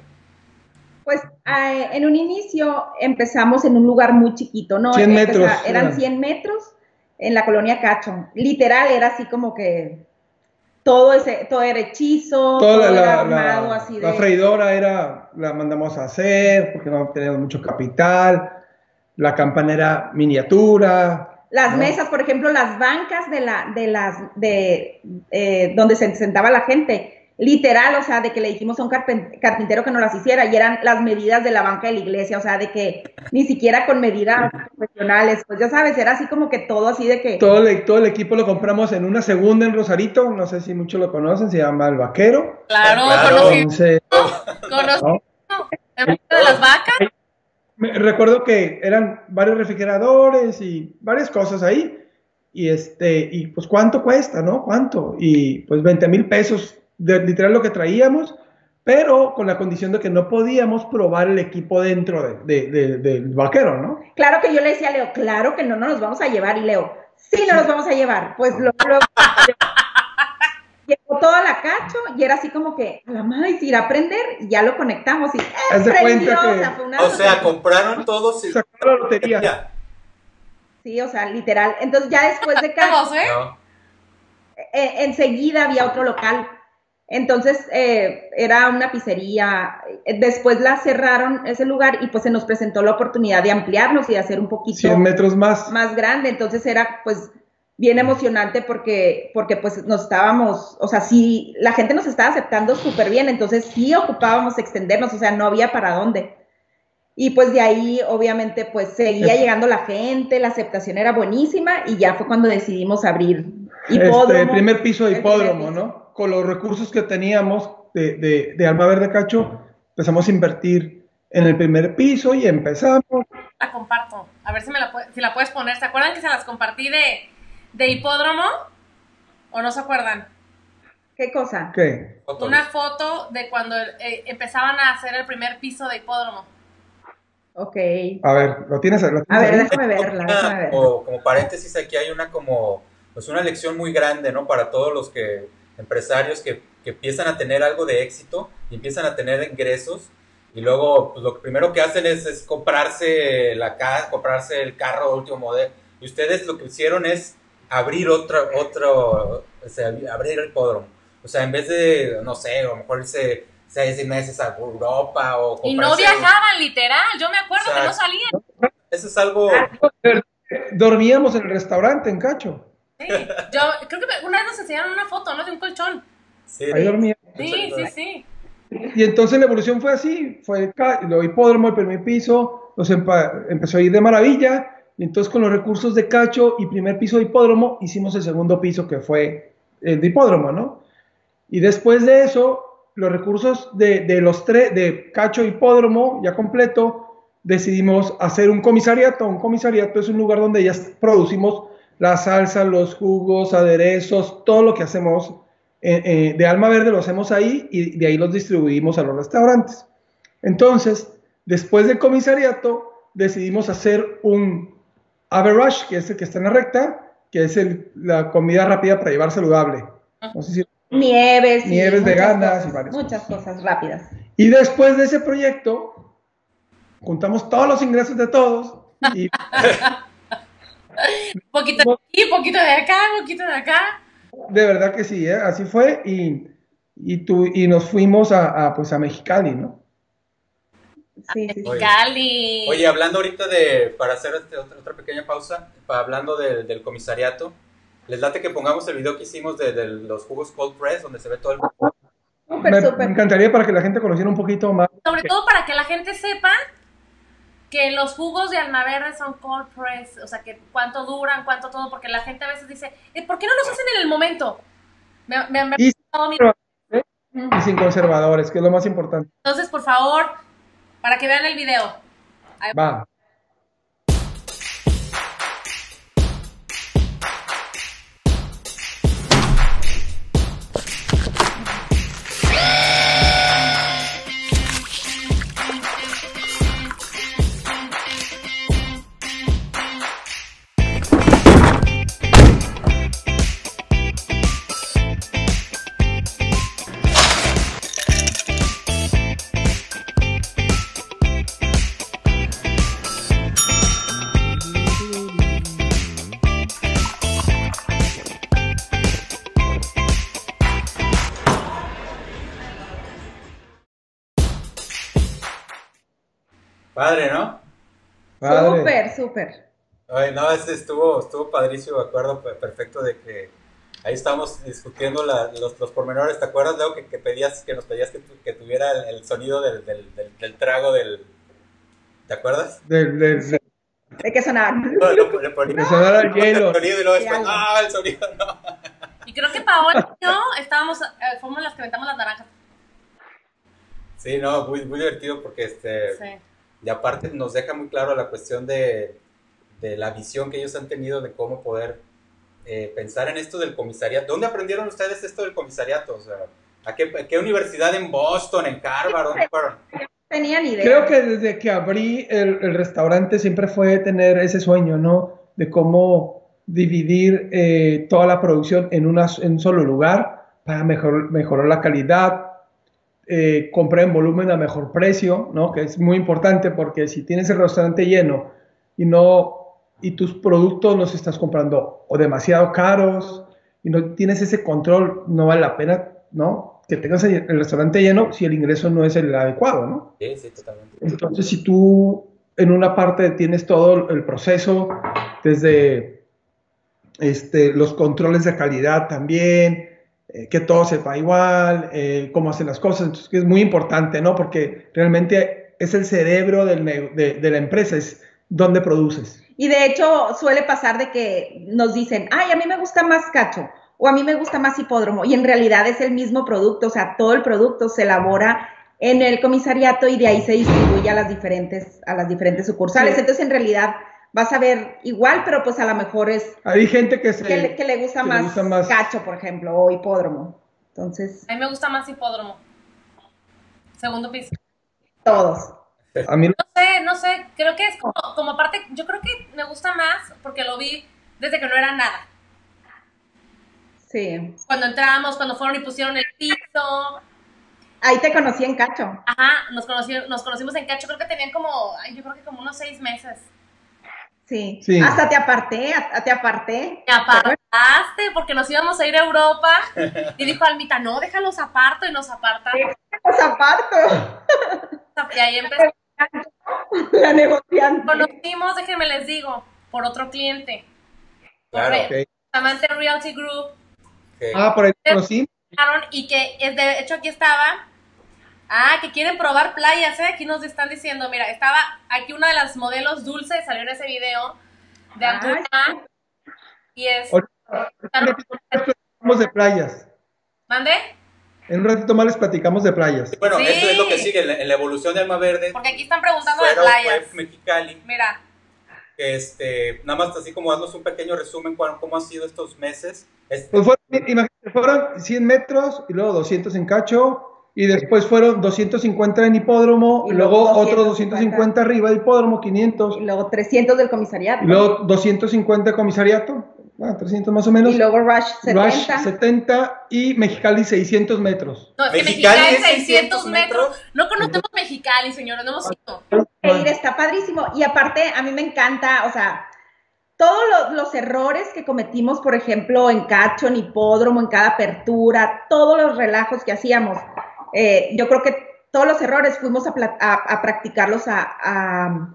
Pues eh, en un inicio empezamos en un lugar muy chiquito, ¿no? cien Empeza- metros, Eran eran. cien metros en la colonia Cacho. Literal, era así como que todo ese, todo era hechizo, todo Toda la, era la, armado la- así de... la freidora era, la mandamos a hacer porque no teníamos mucho capital. La campana era miniatura. Las ¿no? mesas, por ejemplo, las bancas de la, de las, de eh, donde se sentaba la gente, literal, o sea, de que le dijimos a un carpen- carpintero que nos las hiciera y eran las medidas de la banca de la iglesia, o sea, de que ni siquiera con medidas profesionales, pues ya sabes, era así como que todo así de que... Todo el, todo el equipo lo compramos en una segunda en Rosarito, no sé si muchos lo conocen, se llama El Vaquero. Claro, Claro. conocido, Entonces, conocido. ¿no? ¿El vaquero de las vacas? Me- recuerdo que eran varios refrigeradores y varias cosas ahí. Y este, y pues cuánto cuesta, ¿no? ¿Cuánto? Y pues veinte mil pesos, de, literal lo que traíamos, pero con la condición de que no podíamos probar el equipo dentro de, de- de- del vaquero, ¿no? Claro que yo le decía a Leo, claro que no, no nos vamos a llevar, y Leo, sí, no nos vamos a llevar, pues luego, luego llegó toda la Cacho y era así como que, a la madre, si irá a prender, y ya lo conectamos y ¡eh, Haz de prendió! cuenta que- O sea, fue una O sea, compraron todos y... Sacaron la lotería. Ya. Sí, o sea, literal. Entonces ya después de Cacho, Vamos, ¿eh? No. eh, enseguida había otro local. Entonces eh, era una pizzería. Eh, Después la cerraron ese lugar y pues se nos presentó la oportunidad de ampliarnos y de hacer un poquito cien metros más. más grande. Entonces era pues bien emocionante porque, porque pues nos estábamos, o sea, sí, la gente nos estaba aceptando súper bien. Entonces sí ocupábamos extendernos, o sea, no había para dónde. Y pues de ahí, obviamente, pues seguía llegando la gente, la aceptación era buenísima y ya fue cuando decidimos abrir hipódromo. Este, el primer piso de el primer hipódromo, piso. ¿no? Con los recursos que teníamos de, de, de Alma Verde Cacho, empezamos a invertir en el primer piso y empezamos. La comparto. A ver si, me la, pu- si la puedes poner. ¿Se acuerdan que se las compartí de, de hipódromo? ¿O no se acuerdan? ¿Qué cosa? ¿Qué? Fotos. Una foto de cuando eh, empezaban a hacer el primer piso de hipódromo. Ok. A ver, ¿lo tienes, lo tienes A ver, ahí? déjame verla, déjame verla. O como paréntesis, aquí hay una como, pues una lección muy grande, ¿no? Para todos los que, empresarios que, que empiezan a tener algo de éxito y empiezan a tener ingresos y luego, pues lo que primero que hacen es, es comprarse la casa, comprarse el carro de último modelo. Y ustedes lo que hicieron es abrir otro, otro, o sea, abrir el hipódromo. O sea, en vez de, no sé, a lo mejor irse seis meses a Europa o Y no comprarse- viajaban, literal. Yo me acuerdo O sea, que no salían. Eso es algo... Dormíamos en el restaurante en Cacho. Sí. Yo creo que me- una vez nos enseñaron una foto, ¿no? De un colchón. Sí, Ahí dormíamos. Sí, sí, sí. Y entonces la evolución fue así, fue ca- lo hipódromo, el primer piso, nos empa- empezó a ir de maravilla, y entonces con los recursos de Cacho y primer piso de hipódromo, hicimos el segundo piso que fue el de hipódromo, ¿no? Y después de eso, los recursos de, de los tres, de Cacho hipódromo, ya completo, decidimos hacer un comisariato. Un comisariato es un lugar donde ya producimos la salsa, los jugos, aderezos, todo lo que hacemos eh, eh, de Alma Verde lo hacemos ahí y de ahí los distribuimos a los restaurantes. Entonces, después del comisariato, decidimos hacer un Ave Rush, que es el que está en la recta, que es el, la comida rápida para llevar saludable. No sé si Nieves, Nieves y veganas muchas y varias cosas, muchas cosas rápidas. Y después de ese proyecto, juntamos todos los ingresos de todos y Poquito de aquí, poquito de acá, poquito de acá. de verdad que sí, ¿eh? Así fue y, y, tu, y nos fuimos a, a, pues a Mexicali, ¿no? Sí, sí, sí. Oye. Cali. Oye, hablando ahorita de, para hacer este, otra, otra pequeña pausa, para, hablando del, del comisariato, ¿les late que pongamos el video que hicimos de, de los jugos cold press, donde se ve todo el... Súper, Me, súper. me encantaría para que la gente conociera un poquito más. Sobre todo para que la gente sepa que los jugos de Alma Verde son cold press, o sea, que cuánto duran, cuánto todo, porque la gente a veces dice, "Eh, ¿por qué no los hacen en el momento?" Me, me, me- Y, todo mi- y sin conservadores, que es lo más importante. Entonces, por favor, para que vean el video. Ahí va. Va. Padre, ¿no? Padre. Súper, súper. Ay, no, este estuvo, estuvo padrísimo, me acuerdo pe- perfecto de que ahí estábamos discutiendo la- los, los pormenores. ¿Te acuerdas, Leo, que, que pedías, que nos pedías que, tu- que tuviera el, el sonido del, del, del, del trago del... ¿Te acuerdas? De, de, de, ¿De qué sonar? No, le, le ponía de sonar al hielo. el sonido y luego después, Sí, algo. ¡ah, el sonido no! Y creo que Paola y yo estábamos, eh, fuimos las que aventamos las naranjas. Sí, no, muy, muy divertido porque este... Sí. Y aparte nos deja muy claro la cuestión de, de la visión que ellos han tenido de cómo poder eh, pensar en esto del comisariato. ¿Dónde aprendieron ustedes esto del comisariato? O sea, ¿a qué, a qué universidad en Boston, en Harvard? ¿Dónde fueron? Tenía ni idea. Creo que desde que abrí el, el restaurante siempre fue tener ese sueño, ¿no? De cómo dividir eh, toda la producción en, una, en un solo lugar para mejor, mejorar la calidad, eh, comprar en volumen a mejor precio, ¿no? Que es muy importante porque si tienes el restaurante lleno y, no, y tus productos los estás comprando o demasiado caros y no tienes ese control, no vale la pena, ¿no? Que tengas el restaurante lleno si el ingreso no es el adecuado, ¿no? Sí, sí, totalmente. Entonces, si tú en una parte tienes todo el proceso, desde este, los controles de calidad también, eh, que todo sepa igual, eh, cómo hacen las cosas, entonces es muy importante, ¿no? Porque realmente es el cerebro del, de, de la empresa, es donde produces. Y de hecho suele pasar de que nos dicen, ay, a mí me gusta más cacho o a mí me gusta más hipódromo y en realidad es el mismo producto, o sea, todo el producto se elabora en el comisariato y de ahí se distribuye a las diferentes, a las diferentes sucursales. Sí. Entonces en realidad vas a ver igual, pero pues a lo mejor es Hay gente que, se, que, le, que le gusta que más, le gusta más cacho, por ejemplo, o hipódromo. Entonces, A mí me gusta más hipódromo. Segundo piso. todos. a mí No sé, no sé, creo que es como, como parte, yo creo que me gusta más porque lo vi desde que no era nada. Sí. Cuando entramos, cuando fueron y pusieron el piso, Ahí te conocí en cacho. ajá, nos, conocí, nos conocimos en Cacho, creo que tenían como, ay, yo creo que como unos seis meses. Sí. Sí. Hasta te aparté, a- te aparté. Me apartaste porque nos íbamos a ir a Europa y dijo Almita, no, déjalos aparto y nos aparta. Los aparto. Y ahí empezó. La negociante. Conocimos, déjenme les digo, por otro cliente. Por Claro. Re- Ok. Amante Realty Group. Ok. Ah, por ahí te conocí. Y que es de hecho aquí estaba. Ah, que quieren probar playas, ¿eh? Aquí nos están diciendo, mira, estaba aquí una de las modelos Dulce, salió en ese video de Ay. Anguna. Y es. Ahorita en un ratito más les platicamos de playas. ¿Mande? En un ratito más les platicamos de playas. Bueno, Sí. esto es lo que sigue en la, en la evolución de Alma Verde. Porque aquí están preguntando de Fueron, playas. fue Mexicali, Mira, que este, nada más así como haznos un pequeño resumen, cómo han sido estos meses. Este, Pues fueron, imagínate, fueron cien metros y luego doscientos en Cacho y después fueron doscientos cincuenta en hipódromo y, y luego, luego otros doscientos cincuenta arriba de hipódromo, quinientos. Y luego trescientos del comisariato. Y luego doscientos cincuenta comisariato, ah, trescientos más o menos. Y luego Rush setenta. Rush setenta y Mexicali seiscientos metros. No, es que Mexicali, Mexicali es seiscientos metros. No conocemos Mexicali, señores, no hemos ido. Ir está padrísimo. Y aparte, a mí me encanta, o sea, todos los, los errores que cometimos, por ejemplo, en Cacho, en hipódromo, en cada apertura, todos los relajos que hacíamos, eh, yo creo que todos los errores fuimos a, a, a practicarlos a, a,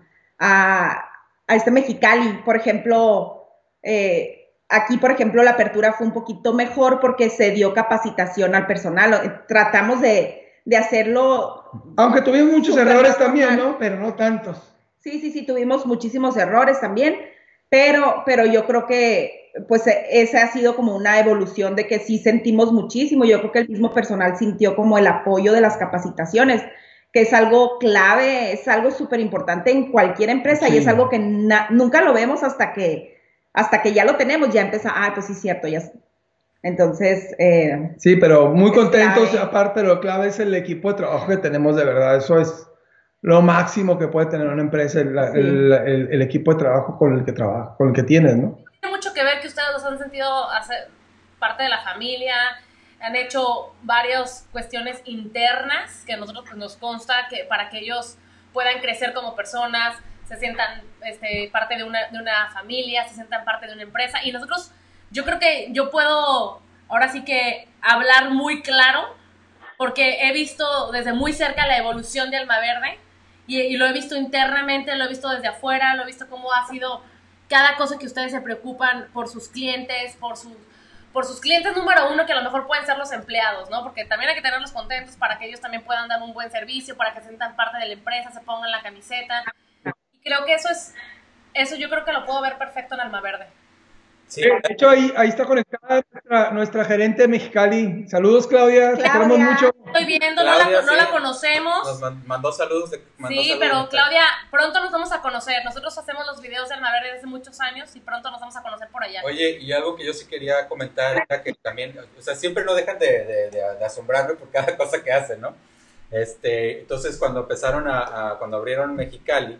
a, a este Mexicali. Por ejemplo, eh, aquí, por ejemplo, la apertura fue un poquito mejor porque se dio capacitación al personal. Tratamos de, de hacerlo. Aunque tuvimos muchos errores también, ¿no? Pero no tantos. Sí, sí, sí, tuvimos muchísimos errores también, pero, pero yo creo que pues esa ha sido como una evolución de que sí sentimos muchísimo. Yo creo que el mismo personal sintió como el apoyo de las capacitaciones, que es algo clave, es algo súper importante en cualquier empresa, sí. Y es algo que na, nunca lo vemos hasta que, hasta que ya lo tenemos, ya empieza, ah, pues sí es cierto, ya. Entonces, eh, sí, pero muy contentos, clave. Aparte lo clave es el equipo de trabajo que tenemos, de verdad, eso es lo máximo que puede tener una empresa, el, sí. el, el, el equipo de trabajo con el que trabaja, con el que tienes, ¿no? Tiene mucho que ver que ustedes los han sentido hacer parte de la familia, han hecho varias cuestiones internas que a nosotros pues, nos consta que para que ellos puedan crecer como personas, se sientan este, parte de una, de una familia, se sientan parte de una empresa, y nosotros, yo creo que yo puedo ahora sí que hablar muy claro, porque he visto desde muy cerca la evolución de Alma Verde, y, y lo he visto internamente, lo he visto desde afuera, lo he visto cómo ha sido cada cosa que ustedes se preocupan por sus clientes, por sus, por sus clientes número uno, que a lo mejor pueden ser los empleados, ¿no? Porque también hay que tenerlos contentos para que ellos también puedan dar un buen servicio, para que se sientan parte de la empresa, se pongan la camiseta. Y creo que eso es, eso yo creo que lo puedo ver perfecto en Alma Verde. Sí. De hecho, ahí, ahí está conectada nuestra, nuestra gerente de Mexicali. Saludos, Claudia, Claudia. te queremos mucho. Estoy viendo, Claudia, no, la, no sí. la conocemos. Nos mandó saludos. De, mandó sí, saludos pero Claudia, pronto nos vamos a conocer. Nosotros hacemos los videos de Alma Verde desde hace muchos años y pronto nos vamos a conocer por allá. Oye, y algo que yo sí quería comentar era que también, o sea, siempre no dejan de, de, de, de asombrarme por cada cosa que hacen, ¿no? Este, entonces, cuando empezaron a, a cuando abrieron Mexicali,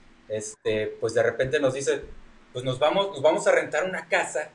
este, pues de repente nos dice, pues nos vamos, nos vamos a rentar una casa.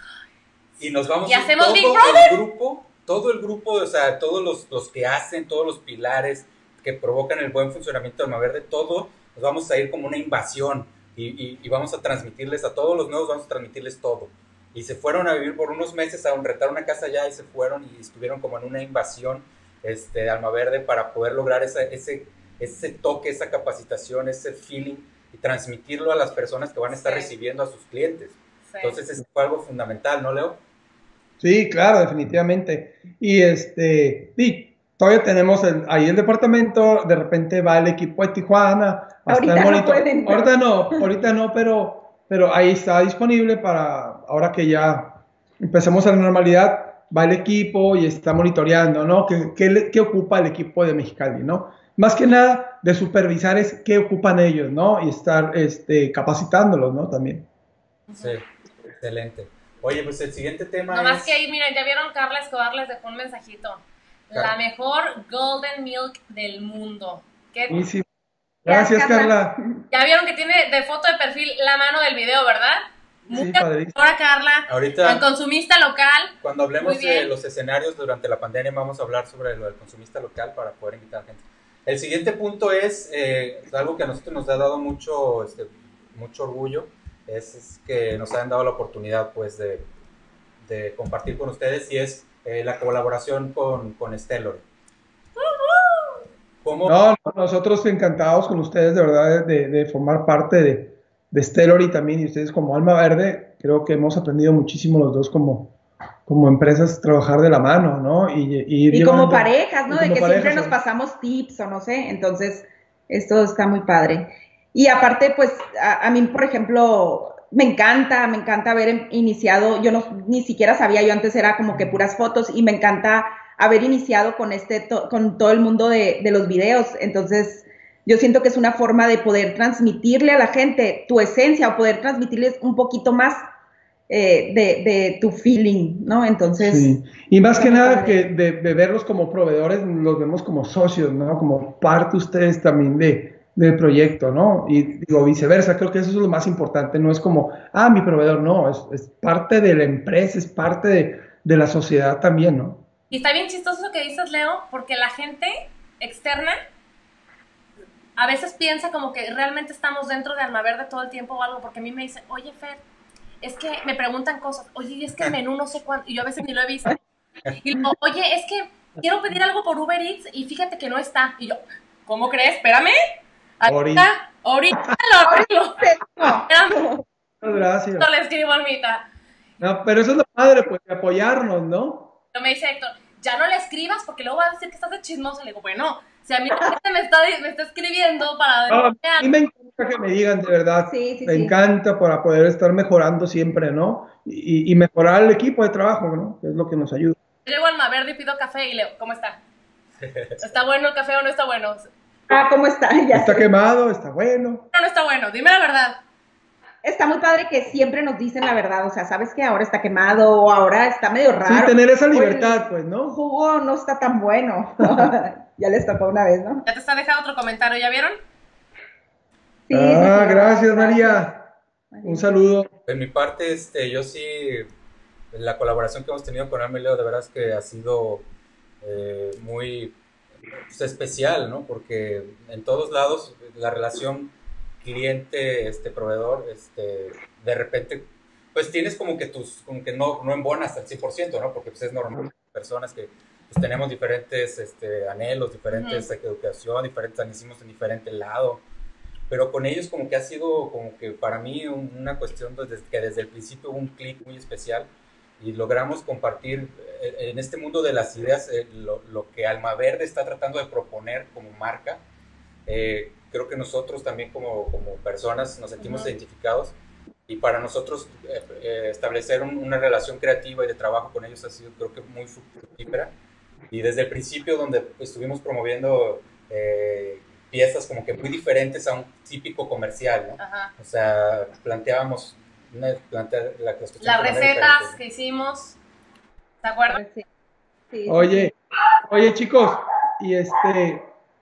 Y nos vamos ¿Y a hacemos todo Big Brother? el grupo, todo el grupo, o sea, todos los, los que hacen, todos los pilares que provocan el buen funcionamiento de Alma Verde, todo, nos vamos a ir como una invasión y, y, y vamos a transmitirles a todos los nuevos, vamos a transmitirles todo. Y se fueron a vivir por unos meses a rentar una casa allá y se fueron y estuvieron como en una invasión este, de Alma Verde para poder lograr esa, ese, ese toque, esa capacitación, ese feeling y transmitirlo a las personas que van a estar sí. recibiendo a sus clientes. Sí. Entonces, eso fue algo fundamental, ¿no, Leo? Sí, claro, definitivamente. Y este, y todavía tenemos el, ahí el departamento, de repente va el equipo de Tijuana. Ahorita no pueden. Ahorita no, ahorita no, pero, pero ahí está disponible para, ahora que ya empecemos a la normalidad, va el equipo y está monitoreando, ¿no? ¿Qué, qué, qué ocupa el equipo de Mexicali, ¿no? Más que nada de supervisar es qué ocupan ellos, ¿no? Y estar este, capacitándolos, ¿no? También. Sí, excelente. Oye, pues el siguiente tema Nomás es... que ahí, miren, ya vieron, Carla Escobar les dejó un mensajito. Carla. La mejor Golden Milk del mundo. ¿Qué? Sí, sí. Gracias, ya, Carla. Carla. Ya vieron que tiene de foto de perfil la mano del video, ¿verdad? Muy sí, padrísimo. Ahora, Carla, ahorita, el consumista local. Cuando hablemos de los escenarios durante la pandemia, vamos a hablar sobre lo del consumista local para poder invitar gente. El siguiente punto es eh, algo que a nosotros nos ha dado mucho, este, mucho orgullo. Es, es que nos han dado la oportunidad pues de, de compartir con ustedes y es eh, la colaboración con, con Stellory. ¿Cómo? No, nosotros encantados con ustedes de verdad de, de formar parte de, de Stellory también, y ustedes como Alma Verde, creo que hemos aprendido muchísimo los dos como, como empresas trabajar de la mano, ¿no? Y, y, y llevando, como parejas, ¿no? De que parejas, siempre nos pasamos tips o no sé, entonces esto está muy padre. Y aparte, pues, a, a mí, por ejemplo, me encanta, me encanta haber iniciado, yo no, ni siquiera sabía, yo antes era como que puras fotos, y me encanta haber iniciado con este, to, con todo el mundo de, de los videos. Entonces, yo siento que es una forma de poder transmitirle a la gente tu esencia o poder transmitirles un poquito más eh, de, de tu feeling, ¿no? Entonces... Sí. Y más que nada que de, de verlos como proveedores, los vemos como socios, ¿no? Como parte ustedes también de, del proyecto, ¿no? Y digo, viceversa, creo que eso es lo más importante, no es como, ah, mi proveedor, no, es, es parte de la empresa, es parte de, de la sociedad también, ¿no? Y está bien chistoso lo que dices, Leo, porque la gente externa a veces piensa como que realmente estamos dentro de Almaverde todo el tiempo o algo, porque a mí me dicen, oye, Fer, es que me preguntan cosas, oye, es que el menú no sé cuánto, y yo a veces ni lo he visto. Y luego, oye, es que quiero pedir algo por Uber Eats y fíjate que no está. Y yo, ¿cómo crees? Espérame. Ahorita, ahorita lo arreglo. Muchas gracias. No le escribo a Almita. No, pero eso es lo padre, pues, de apoyarnos, ¿no? No me dice Héctor, ya no le escribas porque luego va a decir que estás de chismosa. Le digo, bueno, si a mí la gente me está, me está escribiendo para... No, a mí me encanta que me digan, de verdad, sí, sí, me sí. encanta para poder estar mejorando siempre, ¿no? Y, y mejorar el equipo de trabajo, ¿no? Que es lo que nos ayuda. Llego al Almaverde y pido café y leo, ¿cómo está? ¿Está bueno el café o no está bueno? Ah, ¿cómo está? Ya está sé. quemado, está bueno. No, no está bueno, dime la verdad. Está muy padre que siempre nos dicen la verdad, o sea, sabes que ahora está quemado o ahora está medio raro. Sí, tener esa o libertad, pues, ¿no? El jugo no está tan bueno. Ya les tocó una vez, ¿no? Ya te está dejando otro comentario, ¿ya vieron? Sí, ah, sí, gracias, María. Un saludo. De mi parte, este, yo sí, la colaboración que hemos tenido con Alma y Leo, de verdad es que ha sido eh, muy pues, especial, ¿no? Porque en todos lados la relación cliente, este, proveedor, este, de repente, pues tienes como que tus, como que no, no embonas al cien por ciento, ¿no? Porque pues es normal, personas que pues, tenemos diferentes este, anhelos, diferentes uh-huh. educación, diferentes, nacimos en diferente lado, pero con ellos como que ha sido como que para mí una cuestión desde, que desde el principio hubo un clic muy especial y logramos compartir eh, en este mundo de las ideas eh, lo, lo que Almaverde está tratando de proponer como marca. Eh, creo que nosotros también como, como personas nos sentimos uh-huh. identificados y para nosotros eh, eh, establecer un, una relación creativa y de trabajo con ellos ha sido creo que muy fructífera y desde el principio donde estuvimos promoviendo eh, piezas como que muy diferentes a un típico comercial, ¿no? Ajá. O sea, planteábamos una, plantea, la, las, las recetas que hicimos, ¿te acuerdas? Sí. Sí, oye, sí. oye chicos, y este,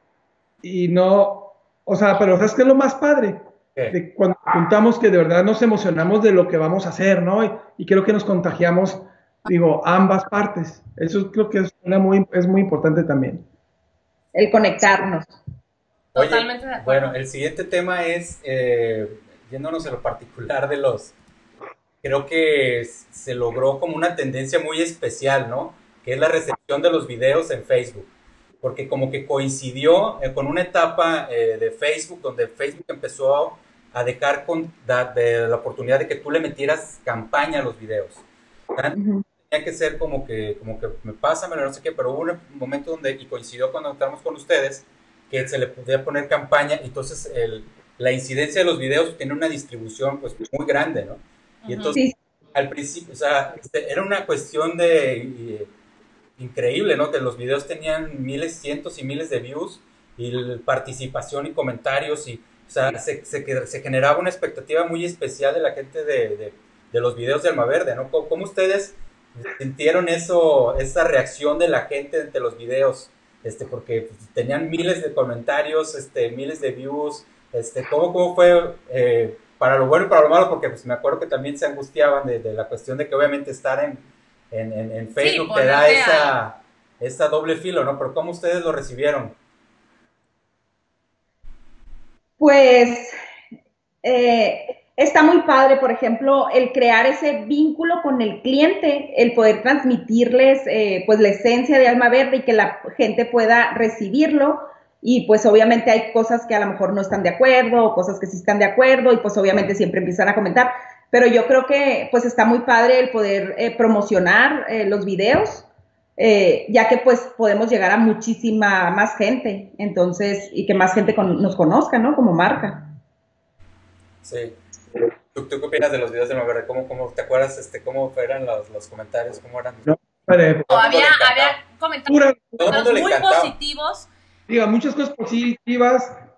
y no, o sea, pero ¿sabes qué es lo más padre? De cuando juntamos que de verdad nos emocionamos de lo que vamos a hacer, ¿no? Y, y creo que nos contagiamos, digo, ambas partes. Eso creo que es, una muy, es muy importante también. El conectarnos. Oye, totalmente de acuerdo. Bueno, el siguiente tema es, eh, yéndonos en lo particular de los, creo que se logró como una tendencia muy especial, ¿no? Que es la recepción de los videos en Facebook. Porque como que coincidió eh, con una etapa eh, de Facebook, donde Facebook empezó a dejar con, da, de la oportunidad de que tú le metieras campaña a los videos. Uh-huh. Tenía que ser como que, como que me pasa, me no sé qué, pero hubo un momento donde, y coincidió cuando estábamos con ustedes, que se le podía poner campaña, y entonces el, la incidencia de los videos tiene una distribución pues muy grande, ¿no? Uh-huh. Y entonces, sí. al principio, o sea, este, era una cuestión de... Y, increíble, ¿no? Que los videos tenían miles, cientos y miles de views y participación y comentarios y, o sea, se, se, se generaba una expectativa muy especial de la gente de, de, de los videos de Almaverde, ¿no? ¿Cómo, cómo ustedes sintieron eso, esa reacción de la gente ante los videos? Este, porque tenían miles de comentarios, este, miles de views, este, ¿cómo, cómo fue eh, para lo bueno y para lo malo? Porque pues me acuerdo que también se angustiaban de, de la cuestión de que obviamente estar en En, en, en Facebook sí, te da esa, esa doble filo, ¿no? Pero ¿cómo ustedes lo recibieron? Pues eh, está muy padre, por ejemplo, el crear ese vínculo con el cliente, el poder transmitirles eh, pues la esencia de Almaverde y que la gente pueda recibirlo. Y pues obviamente hay cosas que a lo mejor no están de acuerdo, o cosas que sí están de acuerdo, y pues obviamente siempre empiezan a comentar. Pero yo creo que pues está muy padre el poder eh, promocionar eh, los videos, eh, ya que pues podemos llegar a muchísima más gente, entonces, y que más gente con, nos conozca, ¿no? Como marca. Sí. ¿Tú, tú qué opinas de los videos de Almaverde? ¿Cómo, cómo, ¿Te acuerdas este, cómo eran los, los comentarios? ¿Cómo eran? No, vale. No, había, había comentarios Todo el mundo le muy encantaba. positivos. Diga, muchas cosas positivas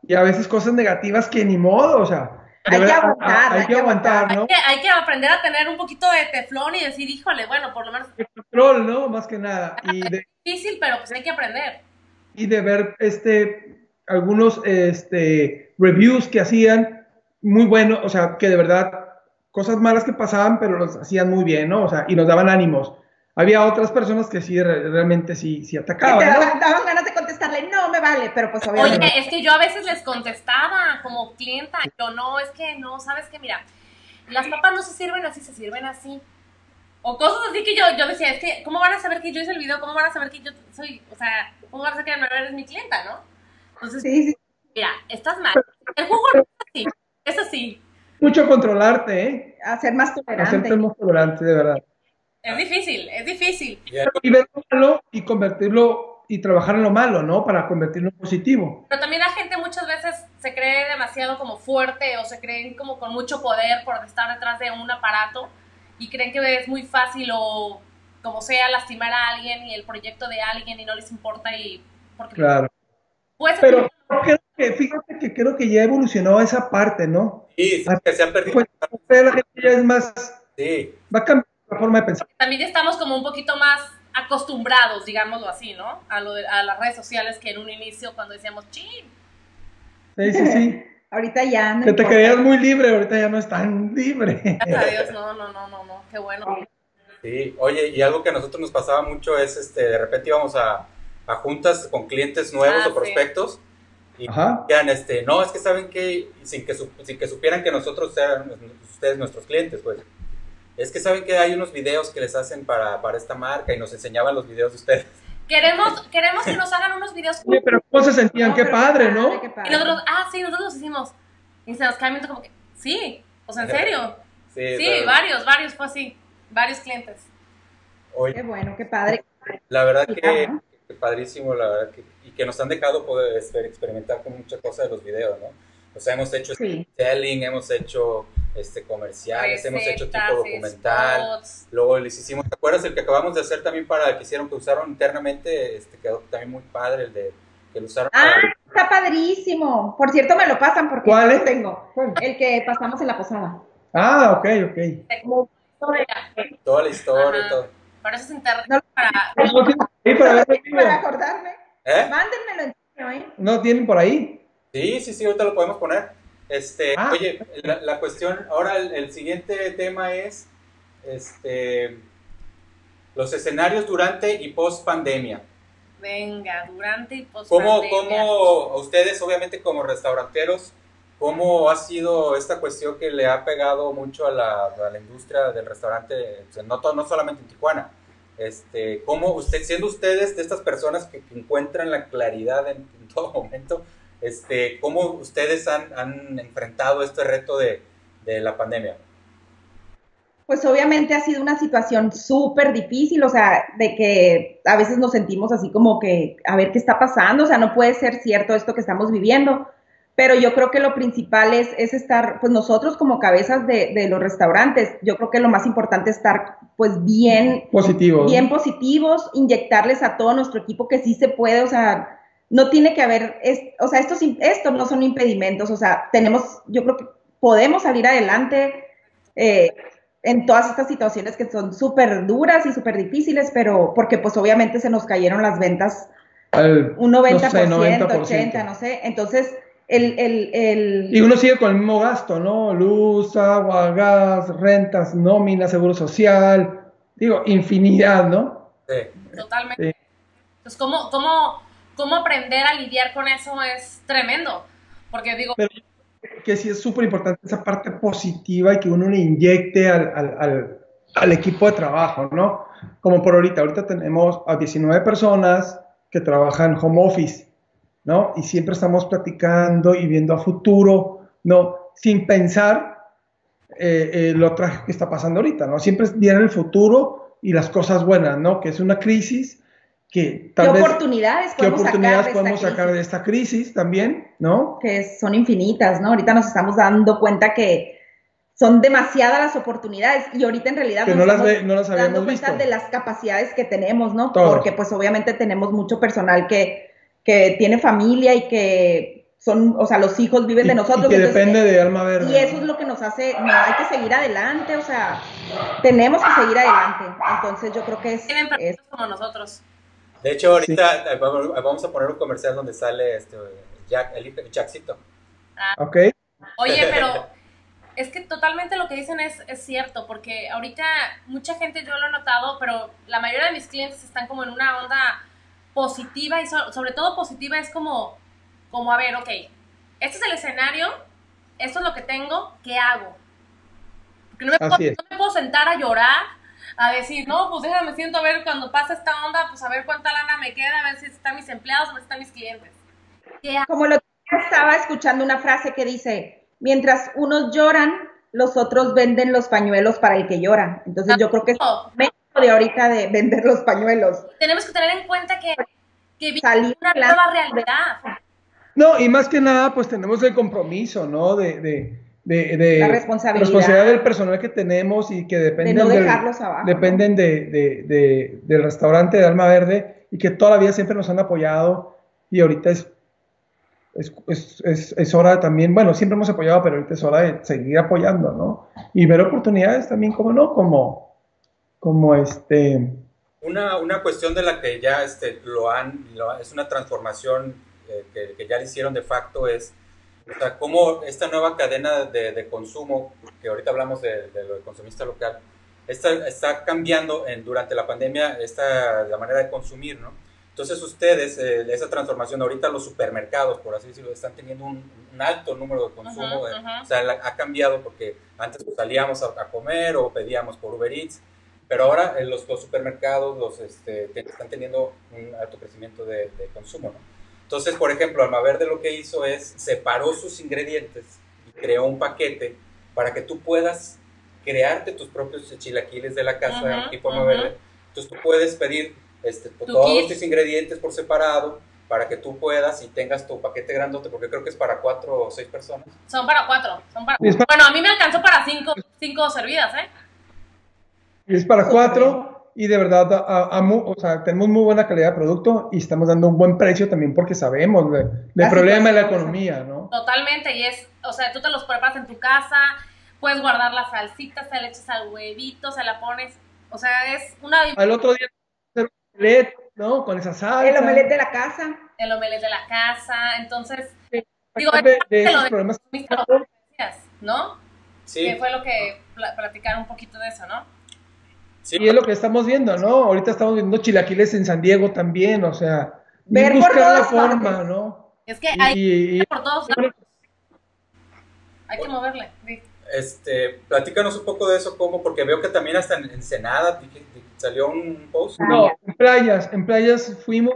y a veces cosas negativas que ni modo, o sea, hay debe, que aguantar, hay, hay que aguantar, ¿no? Hay que, hay que aprender a tener un poquito de teflón y decir, híjole, bueno, por lo menos... El control, ¿no? Más que nada. Y de, es difícil, pero pues hay que aprender. Y de ver este, algunos este, reviews que hacían muy buenos, o sea, que de verdad, cosas malas que pasaban, pero los hacían muy bien, ¿no? O sea, y nos daban ánimos. Había otras personas que sí, realmente sí, sí atacaban, que te ¿no? daban, daban ganas de contestarle, no, me vale, pero pues obviamente... Oye, es que yo a veces les contestaba como clienta, yo no, es que no, ¿sabes qué? Mira, las papas no se sirven así, se sirven así. O cosas así que yo, yo decía, es que, ¿cómo van a saber que yo hice el video? ¿Cómo van a saber que yo soy, o sea, cómo van a saber que eres mi clienta, no? Entonces, sí, sí. Mira, estás mal. El jugo no es así, es así. Mucho controlarte, ¿eh? Hacer más tolerante. Hacerte más tolerante, de verdad. Es difícil, es difícil. Y ver lo malo y convertirlo, y trabajar en lo malo, ¿no? Para convertirlo en positivo. Pero también la gente muchas veces se cree demasiado como fuerte o se creen como con mucho poder por estar detrás de un aparato y creen que es muy fácil o como sea lastimar a alguien y el proyecto de alguien y no les importa y... Porque claro. Pues, pero creo que, fíjate que creo que ya evolucionó esa parte, ¿no? Sí, sí, que se ha perdido. Pues, la gente ya es más... Sí. Va a cambiar la forma de pensar. También estamos como un poquito más acostumbrados, digámoslo así, ¿no? A, lo de, a las redes sociales que en un inicio cuando decíamos, chin. Sí, sí, sí. Ahorita ya no que te importa. creías muy libre, ahorita ya no es tan libre. Gracias a Dios, no, no, no, no, no, qué bueno. Sí, oye, y algo que a nosotros nos pasaba mucho es, este, de repente íbamos a, a juntas con clientes nuevos Ah, o prospectos sí. y Ajá. decían, este, no, es que saben que, sin que, su- sin que supieran que nosotros eran ustedes nuestros clientes, pues, es que saben que hay unos videos que les hacen para, para esta marca y nos enseñaban los videos de ustedes. Queremos, queremos que nos hagan unos videos. Oye, pero ¿cómo se sentían? No, qué pero padre, ¿no? qué padre. Y nosotros, ah, sí, nosotros los hicimos. Y se nos cae viendo como que, sí, o sea, en serio. Sí, Sí, claro. varios, varios, fue así, varios clientes. Oye, Qué bueno, qué padre. la verdad que, Ajá. que padrísimo, la verdad que, y que nos han dejado poder este, experimentar con muchas cosas de los videos, ¿no? O sea, hemos hecho Sí. selling, hemos hecho este, comerciales, hemos hecho tipo Recetas, documental, spots. luego les hicimos, ¿te acuerdas el que acabamos de hacer también para el que hicieron, que usaron internamente? Este, quedó también muy padre el de, que lo usaron Ah, para... está padrísimo. Por cierto, me lo pasan porque ¿Cuál no es? lo tengo. ¿Cuál? El que pasamos en la posada. Ah, ok, ok. Como historia. toda la historia Ajá. y todo. Para eso es internet. No. Para... ¿No tienen por ahí para verlo en vivo? Para acordarme. ¿Eh? Mándenmelo en serio, ¿eh? ¿No tienen por ahí? Sí, sí, sí, ahorita lo podemos poner. Este, Ah. Oye, la, la cuestión, ahora el, el siguiente tema es este, los escenarios durante y post pandemia. Venga, durante y post ¿Cómo, pandemia. ¿Cómo ustedes, obviamente como restauranteros, cómo ha sido esta cuestión que le ha pegado mucho a la, a la industria del restaurante, o sea, no, to- no solamente en Tijuana? Este, ¿cómo usted, siendo ustedes de estas personas que, que encuentran la claridad en, en todo momento, este, cómo ustedes han, han enfrentado este reto de, de la pandemia? Pues obviamente ha sido una situación súper difícil, o sea, de que a veces nos sentimos así como que, a ver qué está pasando, o sea, no puede ser cierto esto que estamos viviendo, pero yo creo que lo principal es, es estar, pues nosotros como cabezas de, de los restaurantes, yo creo que lo más importante es estar pues bien, Positivo. bien positivos, inyectarles a todo nuestro equipo que sí se puede, o sea, no tiene que haber, es, o sea, estos, estos no son impedimentos, o sea, tenemos, yo creo que podemos salir adelante, eh, en todas estas situaciones que son súper duras y súper difíciles, pero porque pues obviamente se nos cayeron las ventas Al- un noventa por ciento, no sé, noventa por ciento. ochenta, no sé, entonces el, el, el... Y uno sigue con el mismo gasto, ¿no? Luz, agua, gas, rentas, nómina, seguro social, digo, infinidad, ¿no? Sí. Totalmente. Sí. Entonces, ¿cómo, cómo, cómo aprender a lidiar con eso es tremendo? Porque digo, Pero que sí es súper importante esa parte positiva y que uno le inyecte al, al, al, al equipo de trabajo, ¿no? Como por ahorita, ahorita tenemos a diecinueve personas que trabajan home office, ¿no? Y siempre estamos platicando y viendo a futuro, ¿no? Sin pensar eh, eh, lo trágico que está pasando ahorita, ¿no? Siempre viene el futuro y las cosas buenas, ¿no? Que es una crisis que tal ¿Qué vez... oportunidades ¿Qué podemos oportunidades sacar de podemos esta sacar de crisis? esta crisis también, ¿no? Que son infinitas, ¿no? Ahorita nos estamos dando cuenta que son demasiadas las oportunidades y ahorita en realidad Que nos no las estamos ve- no las dando habíamos cuenta visto. de las capacidades que tenemos, ¿no? Todos. Porque pues obviamente tenemos mucho personal que, que tiene familia y que son, o sea, los hijos viven y, de nosotros. Y que entonces, depende de Alma Verde. Y eso es lo que nos hace, no, hay que seguir adelante, o sea, tenemos que seguir adelante. Entonces yo creo que es... Tienen es como nosotros. De hecho, ahorita sí. vamos a poner un comercial donde sale este Jack, el Jackcito. Ah. Ok. Oye, pero es que totalmente lo que dicen es, es cierto, porque ahorita mucha gente, yo lo he notado, pero la mayoría de mis clientes están como en una onda positiva y so, sobre todo positiva es como, como, a ver, ok, este es el escenario, esto es lo que tengo, ¿qué hago? Porque no me, puedo, no me puedo sentar a llorar, a decir, no, pues déjame, me siento a ver cuando pasa esta onda, pues a ver cuánta lana me queda, a ver si están mis empleados, a ver si están mis clientes. ¿Qué hago? Como lo que estaba escuchando una frase que dice, mientras unos lloran, los otros venden los pañuelos para el que llora. Entonces yo creo que es México de ahorita de vender los pañuelos. Tenemos que tener en cuenta que, que vive una nueva realidad. No, y más que nada, pues tenemos el compromiso, ¿no? De, de, de, de la responsabilidad. responsabilidad del personal que tenemos y que dependen, de no del, dejarlos abajo, dependen ¿no? de, de, de, del restaurante de Alma Verde y que toda la vida siempre nos han apoyado y ahorita es Es, es, es, es hora también, bueno, siempre hemos apoyado, pero ahorita es hora de seguir apoyando, ¿no? Y ver oportunidades también, como no, como, como este... Una, una cuestión de la que ya este, lo han, lo, es una transformación eh, que, que ya le hicieron de facto es, o sea, cómo esta nueva cadena de, de consumo, que ahorita hablamos de, de lo de consumista local, está, está cambiando en, durante la pandemia esta, la manera de consumir, ¿no? Entonces ustedes, eh, esa transformación, ahorita los supermercados, por así decirlo, están teniendo un, un alto número de consumo, uh-huh, uh-huh. O sea, la, ha cambiado porque antes pues, salíamos a, a comer o pedíamos por Uber Eats, pero ahora eh, los, los supermercados los, este, te, están teniendo un alto crecimiento de, de consumo, ¿no? Entonces, por ejemplo, Alma Verde lo que hizo es separó sus ingredientes y creó un paquete para que tú puedas crearte tus propios chilaquiles de la casa, uh-huh, tipo Alma uh-huh. Verde. Entonces tú puedes pedir Este, todos kit? tus ingredientes por separado para que tú puedas y tengas tu paquete grandote, porque creo que es para cuatro o seis personas. Son para cuatro. Son para... Bueno, a mí me alcanzó para cinco, cinco servidas, ¿eh? Es para cuatro y de verdad a, a, a, o sea, tenemos muy buena calidad de producto y estamos dando un buen precio también porque sabemos de, del problema de la economía, ¿no? Totalmente, y es, o sea, tú te los preparas en tu casa, puedes guardar la salsita, se le echas al huevito, se la pones, o sea, es una... Al otro día omelette, ¿no? Con esa salsa. El omelette de la casa. El omelette de la casa, entonces, sí, digo, de, de, de de lo de problemas. ¿no? Sí. Que fue lo que pl platicar un poquito de eso, ¿no? Sí, y es lo que estamos viendo, ¿no? Ahorita estamos viendo chilaquiles en San Diego también, o sea, ver buscar por la todas forma, partes. ¿no? Es que hay y, y, por todos lados. Hay que moverle. Sí. Este, platícanos un poco de eso, ¿cómo? Porque veo que también hasta en Ensenada salió un post. No, en playas, en playas fuimos,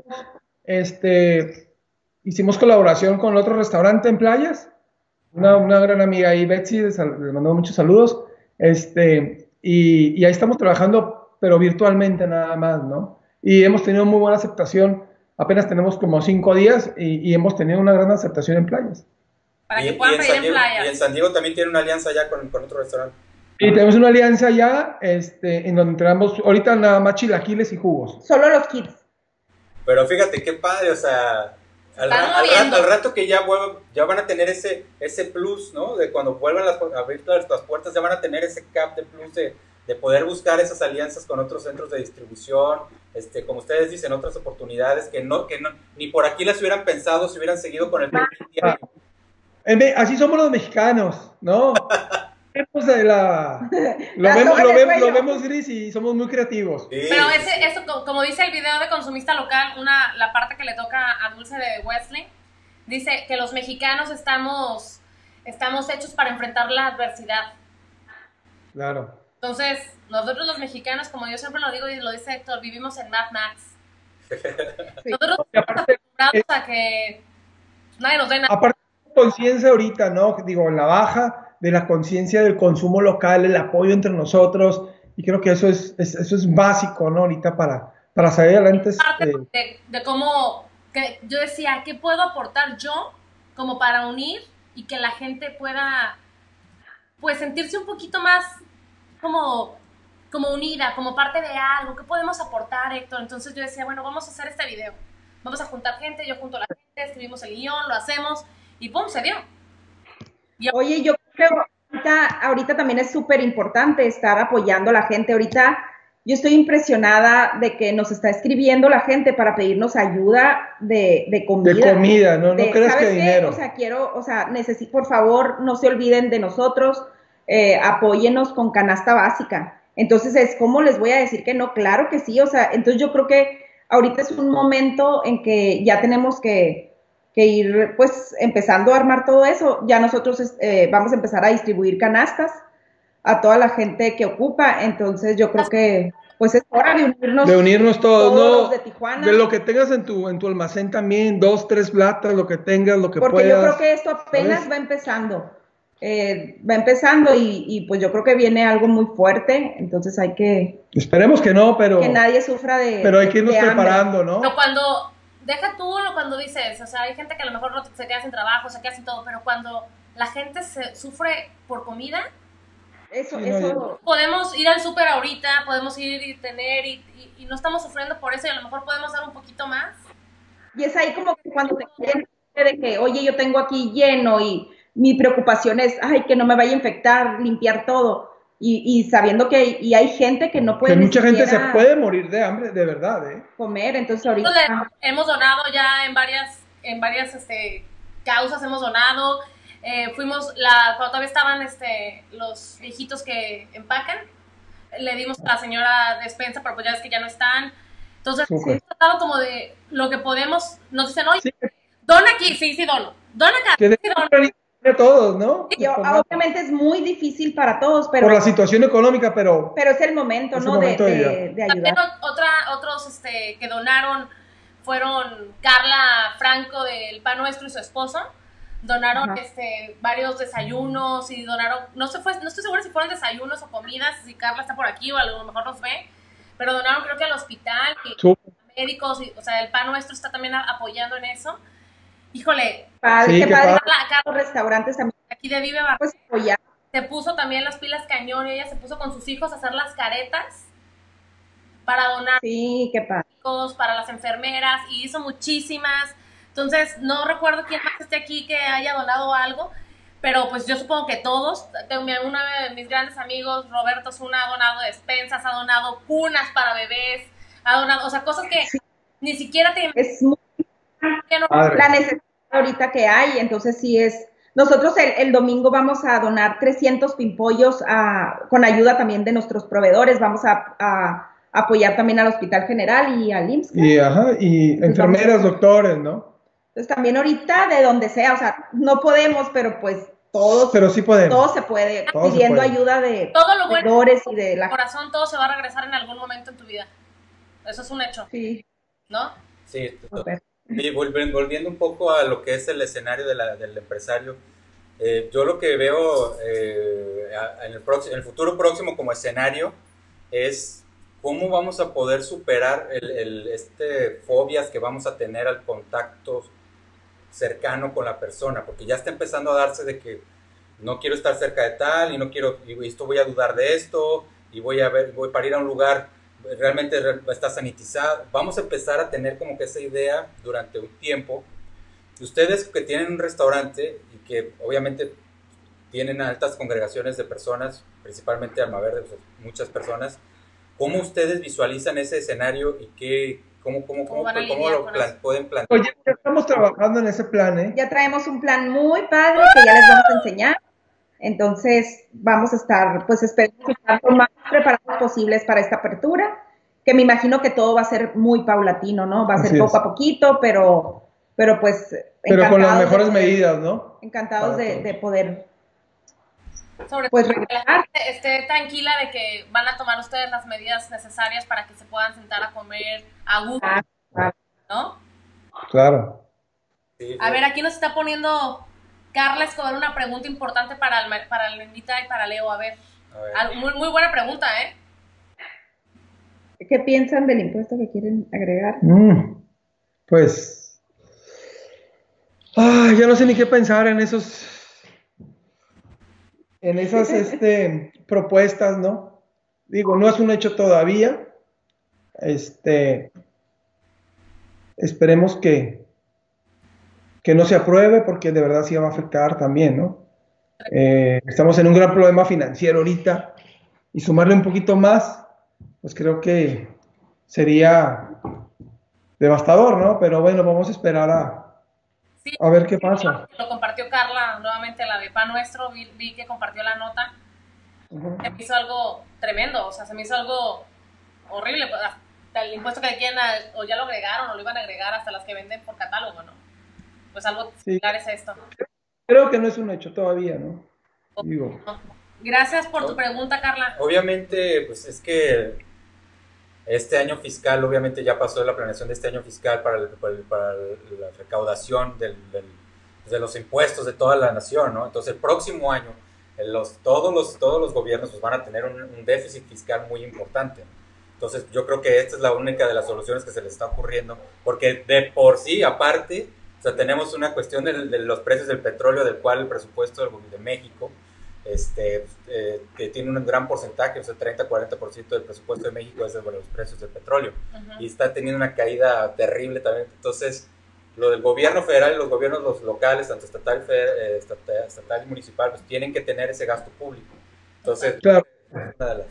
este, hicimos colaboración con otro restaurante en playas, una, una gran amiga ahí, Betsy, les mandó muchos saludos, este, y, y ahí estamos trabajando, pero virtualmente nada más, ¿no? Y hemos tenido muy buena aceptación, apenas tenemos como cinco días y, y hemos tenido una gran aceptación en playas. Para que y, puedan y, en pedir en Diego, playas. y en San Diego también tiene una alianza ya con, con otro restaurante. Y tenemos una alianza ya, este, en donde tenemos ahorita nada más chilaquiles y jugos. Solo los kits. Pero fíjate qué padre, o sea, al, ra al, rato, al rato que ya vuelvan, ya van a tener ese, ese plus, ¿no? De cuando vuelvan las, a abrir las, las puertas, ya van a tener ese cap de plus de, de poder buscar esas alianzas con otros centros de distribución, este, como ustedes dicen, otras oportunidades que no, que no, ni por aquí las hubieran pensado si hubieran seguido con el ah. Así somos los mexicanos, ¿no? De la, lo, vemos, lo, vemos, lo vemos gris y somos muy creativos. Sí. Pero ese, eso, como dice el video de Consumista Local, una, la parte que le toca a Dulce de Wesley, dice que los mexicanos estamos, estamos hechos para enfrentar la adversidad. Claro. Entonces, nosotros los mexicanos, como yo siempre lo digo y lo dice Héctor, vivimos en Mad Max. Sí. Nosotros estamos acostumbrados a que nadie nos dé nada. Aparte de conciencia ahorita, ¿no? Digo, en la baja de la conciencia del consumo local, el apoyo entre nosotros, y creo que eso es, es eso es básico, ¿no? Ahorita para, para salir adelante. Parte eh, de, de cómo, que yo decía, ¿qué puedo aportar yo como para unir y que la gente pueda, pues, sentirse un poquito más como, como unida, como parte de algo? ¿Qué podemos aportar, Héctor? Entonces yo decía, bueno, vamos a hacer este video, vamos a juntar gente, yo junto a la gente, escribimos el guión, lo hacemos, y pum, se dio. Y Oye, yo creo que ahorita, ahorita también es súper importante estar apoyando a la gente. Ahorita yo estoy impresionada de que nos está escribiendo la gente para pedirnos ayuda de, de comida. De comida, no, no De- creas ¿sabes que qué? dinero. O sea, quiero, o sea, necesito, por favor, no se olviden de nosotros, eh, apóyenos con canasta básica. Entonces es, ¿cómo les voy a decir que no? Claro que sí, o sea, entonces yo creo que ahorita es un momento en que ya tenemos que, que ir, pues, empezando a armar todo eso. Ya nosotros eh, vamos a empezar a distribuir canastas a toda la gente que ocupa, entonces yo creo que, pues, es hora de unirnos. De unirnos todos, todos ¿no? los de Tijuana. De lo que tengas en tu, en tu almacén también, dos, tres latas, lo que tengas, lo que Porque puedas. yo creo que esto apenas ¿sabes? va empezando. Eh, va empezando y, y pues yo creo que viene algo muy fuerte, entonces hay que Esperemos que no, pero, que nadie sufra de pero hay que de- irnos de hambre. preparando, ¿no? Pero cuando, deja tú lo cuando dices, o sea, hay gente que a lo mejor no se queda sin trabajo, se queda sin todo, pero cuando la gente se sufre por comida, Eso, Sí, no, eso, podemos ir al súper ahorita, podemos ir y tener, y, y, y no estamos sufriendo por eso, y a lo mejor podemos dar un poquito más. y es ahí como que cuando te quieren de que, oye, yo tengo aquí lleno y mi preocupación es, ay, que no me vaya a infectar, limpiar todo. Y, y sabiendo que y hay gente que no puede Que ni mucha gente se siquiera puede morir de hambre, de verdad, ¿eh? comer, entonces ahorita Entonces, hemos donado ya en varias, en varias este, causas, hemos donado. Eh, fuimos, la, cuando todavía estaban este, los viejitos que empacan, le dimos a la señora despensa, pero pues ya ves que ya no están. Entonces, Súper. hemos tratado como de lo que podemos, nos dicen, oye, Sí, dona aquí, sí, sí dono, dona acá, que sí de dono. a todos, ¿no? y obviamente es muy difícil para todos, pero, Por la situación económica, pero pero es el momento, Es el ¿no? momento de, de de, ayudar. de También ayudar. ot- otra, otros este, que donaron fueron Carla Franco del Pan Nuestro y su esposo. Donaron Ajá. este, varios desayunos y donaron, no, se fue, no estoy segura si fueron desayunos o comidas, si Carla está por aquí o a lo mejor nos ve, pero donaron creo que al hospital, y Súper. médicos, y, o sea, el Pan Nuestro está también a- apoyando en eso. Híjole, Padre, Sí, qué qué padre. padre. Carla, Carla Los restaurantes también aquí de Vive Bar- pues apoyar. se puso también las pilas cañón y ella se puso con sus hijos a hacer las caretas para donar Sí, qué padre. médicos, para las enfermeras, y hizo muchísimas. Entonces, no recuerdo quién más esté aquí que haya donado algo, pero pues yo supongo que todos. Tengo mi- uno de mis grandes amigos, Roberto Zuna, ha donado despensas, ha donado cunas para bebés, ha donado, o sea, cosas que Sí. ni siquiera te imaginas Es muy que no. Padre. la necesidad ahorita que hay, entonces sí es. Nosotros el, el domingo vamos a donar trescientos pimpollos a, con ayuda también de nuestros proveedores, vamos a, a apoyar también al Hospital General y al I M S S. y, ajá, y enfermeras, doctores, ¿no? Entonces también ahorita de donde sea, o sea, no podemos, pero pues todos, Pero sí podemos. todo se puede, Todo se pidiendo puede. ayuda de Todo lo bueno proveedores y de la corazón, todo se va a regresar en algún momento en tu vida. Eso es un hecho, sí, ¿no? Sí, to- súper. y volv- volviendo un poco a lo que es el escenario de la- del empresario, eh, yo lo que veo eh, a- en, el próximo, en el futuro próximo como escenario es cómo vamos a poder superar el, el- este fobias que vamos a tener al contacto cercano con la persona, porque ya está empezando a darse de que no quiero estar cerca de tal y no quiero, y esto voy a dudar de esto y voy a ver, voy para ir a un lugar realmente re- está sanitizado. Vamos a empezar a tener como que esa idea durante un tiempo. Ustedes que tienen un restaurante y que obviamente tienen altas congregaciones de personas, principalmente Alma Verde, pues, muchas personas, ¿cómo ustedes visualizan ese escenario y qué, cómo, cómo, ¿Cómo cómo, van a cómo lidiar lo con plan- eso? pueden plantear? Oye, ya estamos trabajando en ese plan, ¿eh? Ya traemos un plan muy padre que ya les vamos a enseñar. Entonces, vamos a estar, pues esperemos estar lo más preparados posibles para esta apertura, que me imagino que todo va a ser muy paulatino, ¿no? Va a ser Así poco es. a poquito, pero, pero pues Pero con las encantados de mejores poder- medidas, ¿no? encantados Para de, todos. de poder, Sobre pues, todo que la regresar. gente esté tranquila de que van a tomar ustedes las medidas necesarias para que se puedan sentar a comer a gusto, ¿no? Claro. Sí, A sí. ver, aquí nos está poniendo Carla Escobar una pregunta importante para el, para el invitado y para Leo. A ver, A ver. al- muy, muy buena pregunta, ¿eh? ¿Qué piensan del impuesto que quieren agregar? Mm, pues, ah, ya no sé ni qué pensar en esos, en esas, este, propuestas, ¿no? Digo, no es un hecho todavía. Este, esperemos que, que no se apruebe porque de verdad sí va a afectar también, ¿no? Eh, estamos en un gran problema financiero ahorita y sumarle un poquito más, pues creo que sería devastador, ¿no? Pero bueno, vamos a esperar a, Sí, a ver qué pasa. lo compartió Carla nuevamente, la de Pan Nuestro, vi, vi que compartió la nota. Ujú. Se me hizo algo tremendo, o sea, se me hizo algo horrible. Pues, hasta el impuesto que le quieren, a- o ya lo agregaron, o lo iban a agregar hasta las que venden por catálogo, ¿no? Pues algo Sí. similar es esto. Creo que no es un hecho todavía, ¿no? Digo, Gracias por tu pregunta, Carla. Obviamente, pues es que este año fiscal, obviamente ya pasó la planeación de este año fiscal para, el- para, el- para la recaudación del, del- pues, de los impuestos de toda la nación, ¿no? Entonces el próximo año eh, los, todos, los, todos los gobiernos pues, van a tener un, un déficit fiscal muy importante. Entonces yo creo que esta es la única de las soluciones que se les está ocurriendo, porque de por sí, aparte, o sea, tenemos una cuestión de, de los precios del petróleo, del cual el presupuesto del- de México, este, eh, que tiene un gran porcentaje, o sea, treinta a cuarenta por ciento del presupuesto de México es de bueno, los precios del petróleo, Ujú. y está teniendo una caída terrible también. Entonces, lo del gobierno federal y los gobiernos los locales, tanto estatal, feder- eh, estatal, estatal y municipal, pues tienen que tener ese gasto público. Entonces, claro. una de las-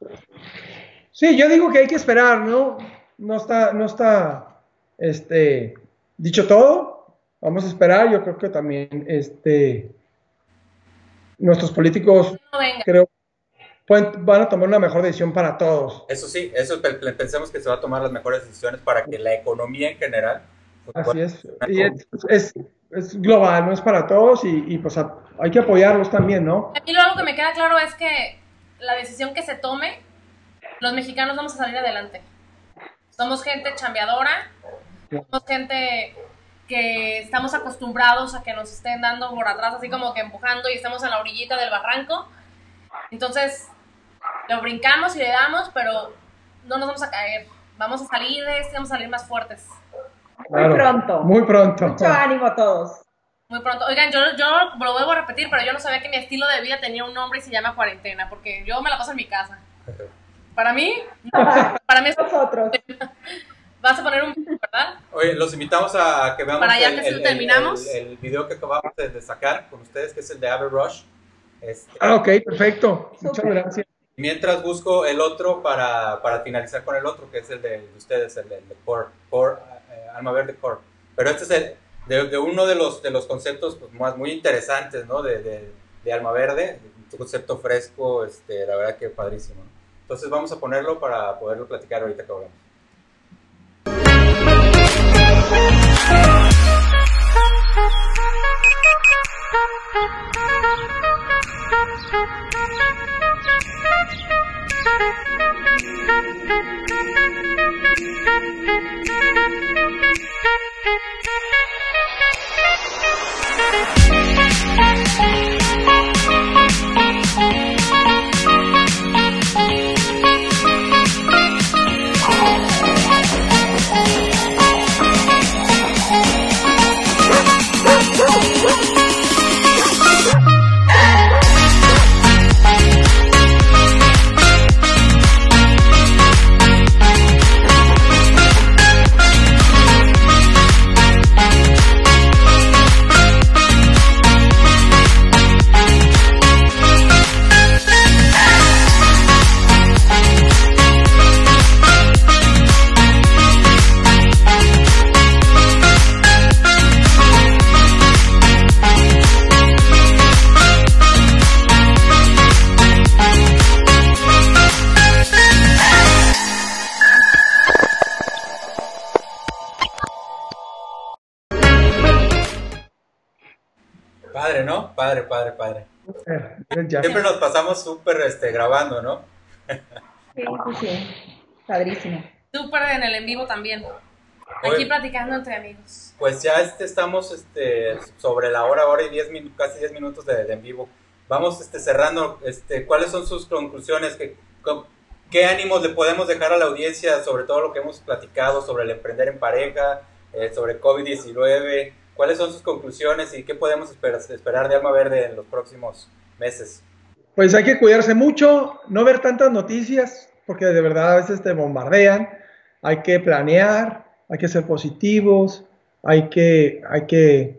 Sí, yo digo que hay que esperar, ¿no? No está, no está, este, dicho todo. Vamos a esperar. Yo creo que también, este, nuestros políticos, No venga. creo, pueden- van a tomar una mejor decisión para todos. Eso sí, eso pe- pe- pensemos que se va a tomar las mejores decisiones para que la economía en general pues, Así pueda- es. Y es, es, es global, no es para todos y, y, pues a- hay que apoyarlos también, ¿no? A mí lo algo que me queda claro es que la decisión que se tome, los mexicanos vamos a salir adelante. Somos gente chambeadora, somos gente que estamos acostumbrados a que nos estén dando por atrás, así como que empujando y estamos en la orillita del barranco. Entonces, lo brincamos y le damos, pero no nos vamos a caer. Vamos a salir de este, vamos a salir más fuertes. Muy Claro, pronto. Muy pronto. Mucho ánimo a todos. Muy pronto. Oigan, yo, yo lo vuelvo a repetir, pero yo no sabía que mi estilo de vida tenía un nombre y se llama cuarentena, porque yo me la paso en mi casa. Para mí, para mí es... Nosotros. Vas a poner un... ¿verdad? Oye, los invitamos a que veamos Para ya el, que el- sí terminamos. el- el video que acabamos de, de sacar con ustedes, que es el de Ave Rush. Este, Ah, ok, perfecto. Muchas Súper. gracias. mientras busco el otro para, para finalizar con el otro, que es el de, de ustedes, el de, de Core, Core eh, Alma Verde Core. Pero este es el, de, de uno de los, de los conceptos pues, más muy interesantes, ¿no? De, de, de Alma Verde, un concepto fresco, este, la verdad que padrísimo, ¿no? Entonces vamos a ponerlo para poderlo platicar ahorita que hablamos. Padre, ¿no? Padre, padre, padre. Eh, ya. Siempre nos pasamos súper este, grabando, ¿no? Sí, sí, sí. Padrísimo. Súper en el en vivo también. Oye. Aquí platicando entre amigos. Pues ya este, estamos este, sobre la hora, hora y diez min- casi diez minutos de, de en vivo. Vamos este, cerrando. Este, ¿Cuáles son sus conclusiones? ¿Qué, co- ¿Qué ánimos le podemos dejar a la audiencia sobre todo lo que hemos platicado sobre el emprender en pareja, eh, sobre COVID diecinueve? ¿Cuáles son sus conclusiones y qué podemos esperar, esperar de Alma Verde en los próximos meses? Pues hay que cuidarse mucho, no ver tantas noticias, porque de verdad a veces te bombardean. Hay que planear, hay que ser positivos, hay que, hay que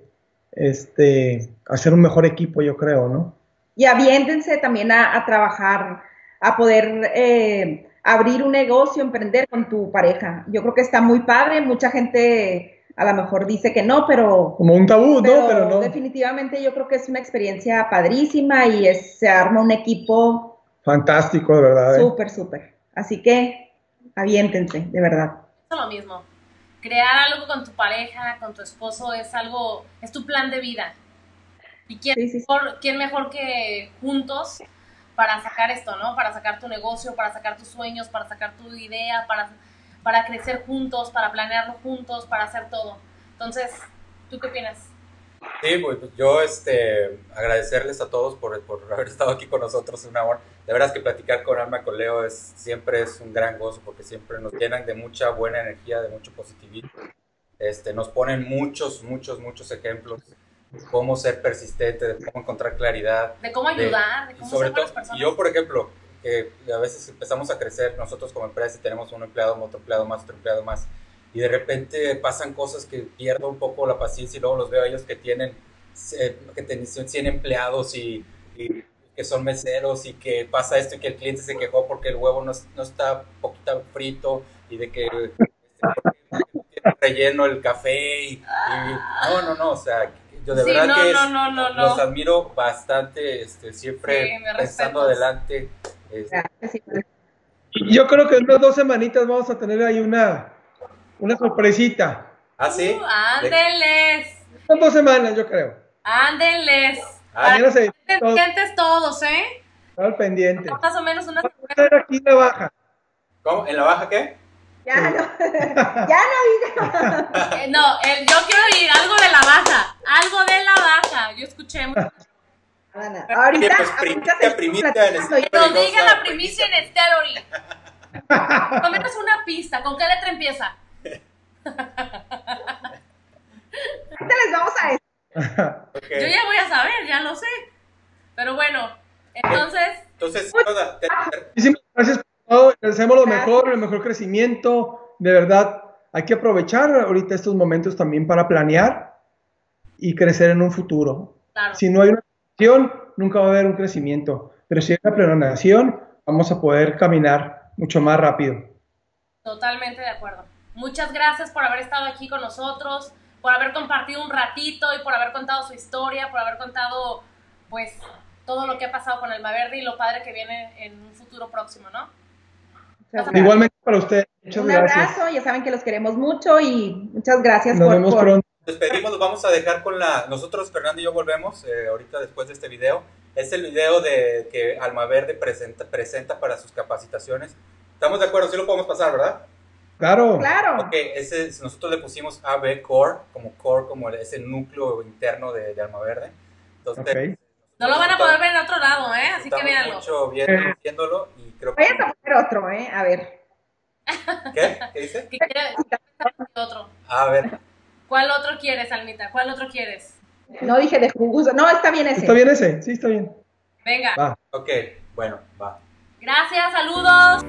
este, hacer un mejor equipo, yo creo, ¿no? Y aviéntense también a, a trabajar, a poder eh, abrir un negocio, emprender con tu pareja. Yo creo que está muy padre, mucha gente a lo mejor dice que no, pero... Como un tabú, pero ¿no? Pero no. Definitivamente yo creo que es una experiencia padrísima y es, se arma un equipo... Fantástico, de verdad. ¿eh? Súper, súper. Así que aviéntense, de verdad. Es lo mismo. Crear algo con tu pareja, con tu esposo, es algo, es tu plan de vida. ¿Y quién, Sí, sí, sí. mejor, quién mejor que juntos para sacar esto, ¿no? Para sacar tu negocio, para sacar tus sueños, para sacar tu idea, para, para crecer juntos, para planearlo juntos, para hacer todo. Entonces, ¿tú qué opinas? Sí, pues yo este, agradecerles a todos por, por haber estado aquí con nosotros una hora. De veras que platicar con Alma, con Leo es, siempre es un gran gozo porque siempre nos llenan de mucha buena energía, de mucho positivismo. Este, nos ponen muchos, muchos, muchos ejemplos de cómo ser persistente, de cómo encontrar claridad. De cómo ayudar, de, de cómo sobre ser buenas todo, personas. yo, por ejemplo, que a veces empezamos a crecer nosotros como empresa y tenemos un empleado, otro empleado más, otro empleado más. Y de repente pasan cosas que pierdo un poco la paciencia y luego los veo a ellos que tienen, eh, que tienen cien empleados y, y que son meseros y que pasa esto y que el cliente se quejó porque el huevo no, no está poquito frito y de que este, tiene relleno el café y, y no, no, no, o sea, yo de Sí, verdad no, que es, no, no, no, los no. admiro bastante, este, siempre Sí, me pensando respetas. adelante. Este, Gracias. Yo creo que en unas dos semanitas vamos a tener ahí una, una sorpresita. ¿Ah, sí? Uh, ándenles, Son dos semanas, yo creo. ándenles. Ah, Ya no sé, Estén todo, pendientes todos, ¿eh? todo al pendiente. Más o menos una Vamos a estar aquí en la baja. ¿Cómo? ¿En la baja qué? Ya no, ya no diga. Eh, no, el- yo quiero oír algo de la baja, algo de la baja. Yo escuché mucho. Ana, Oye, ahorita, pues, ahorita primicia, se primicia en platicando. este- Nos Peligrosa diga la primicia. primicia en Stellary. Por lo menos una pista. ¿Con qué letra empieza? Ahorita les vamos a decir. Okay. Yo ya voy a saber, ya lo sé. Pero bueno, entonces, Entonces, Rosa, te- te- Muchísimas gracias por todo. Les deseamos lo Gracias. mejor, el mejor crecimiento. De verdad, hay que aprovechar ahorita estos momentos también para planear y crecer en un futuro. claro, Si no hay una planeación, nunca va a haber un crecimiento. Pero si hay una planeación, vamos a poder caminar mucho más rápido. totalmente de acuerdo. Muchas gracias por haber estado aquí con nosotros, por haber compartido un ratito y por haber contado su historia, por haber contado, pues, todo lo que ha pasado con Alma Verde y lo padre que viene en un futuro próximo, ¿no? Muchas gracias. Igualmente para ustedes. Muchas Un gracias. abrazo, ya saben que los queremos mucho y muchas gracias Nos por, vemos por- pronto. nos despedimos, nos vamos a dejar con la... Nosotros, Fernando y yo, volvemos eh, ahorita después de este video. Es el video de que Alma Verde presenta, presenta para sus capacitaciones. ¿Estamos de acuerdo? Sí lo podemos pasar, ¿verdad? Claro. Claro. Ok, ese, nosotros le pusimos A B Core, como core, como ese núcleo interno de, de Alma Verde. Entonces, Ok. No lo van a poder ver en otro lado, ¿eh? Así que disfrutamos véanlo. mucho viendo- viéndolo y creo que... Vayan a poner otro, ¿eh? A ver. ¿Qué? ¿Qué dice? ¿Qué quiere- otro? A ver, ¿Cuál otro quieres, Almita? ¿Cuál otro quieres? No dije de jugos. No, está bien ese. ¿Está bien ese? Sí, está bien. Venga. Va. ok, bueno, va. Gracias, saludos.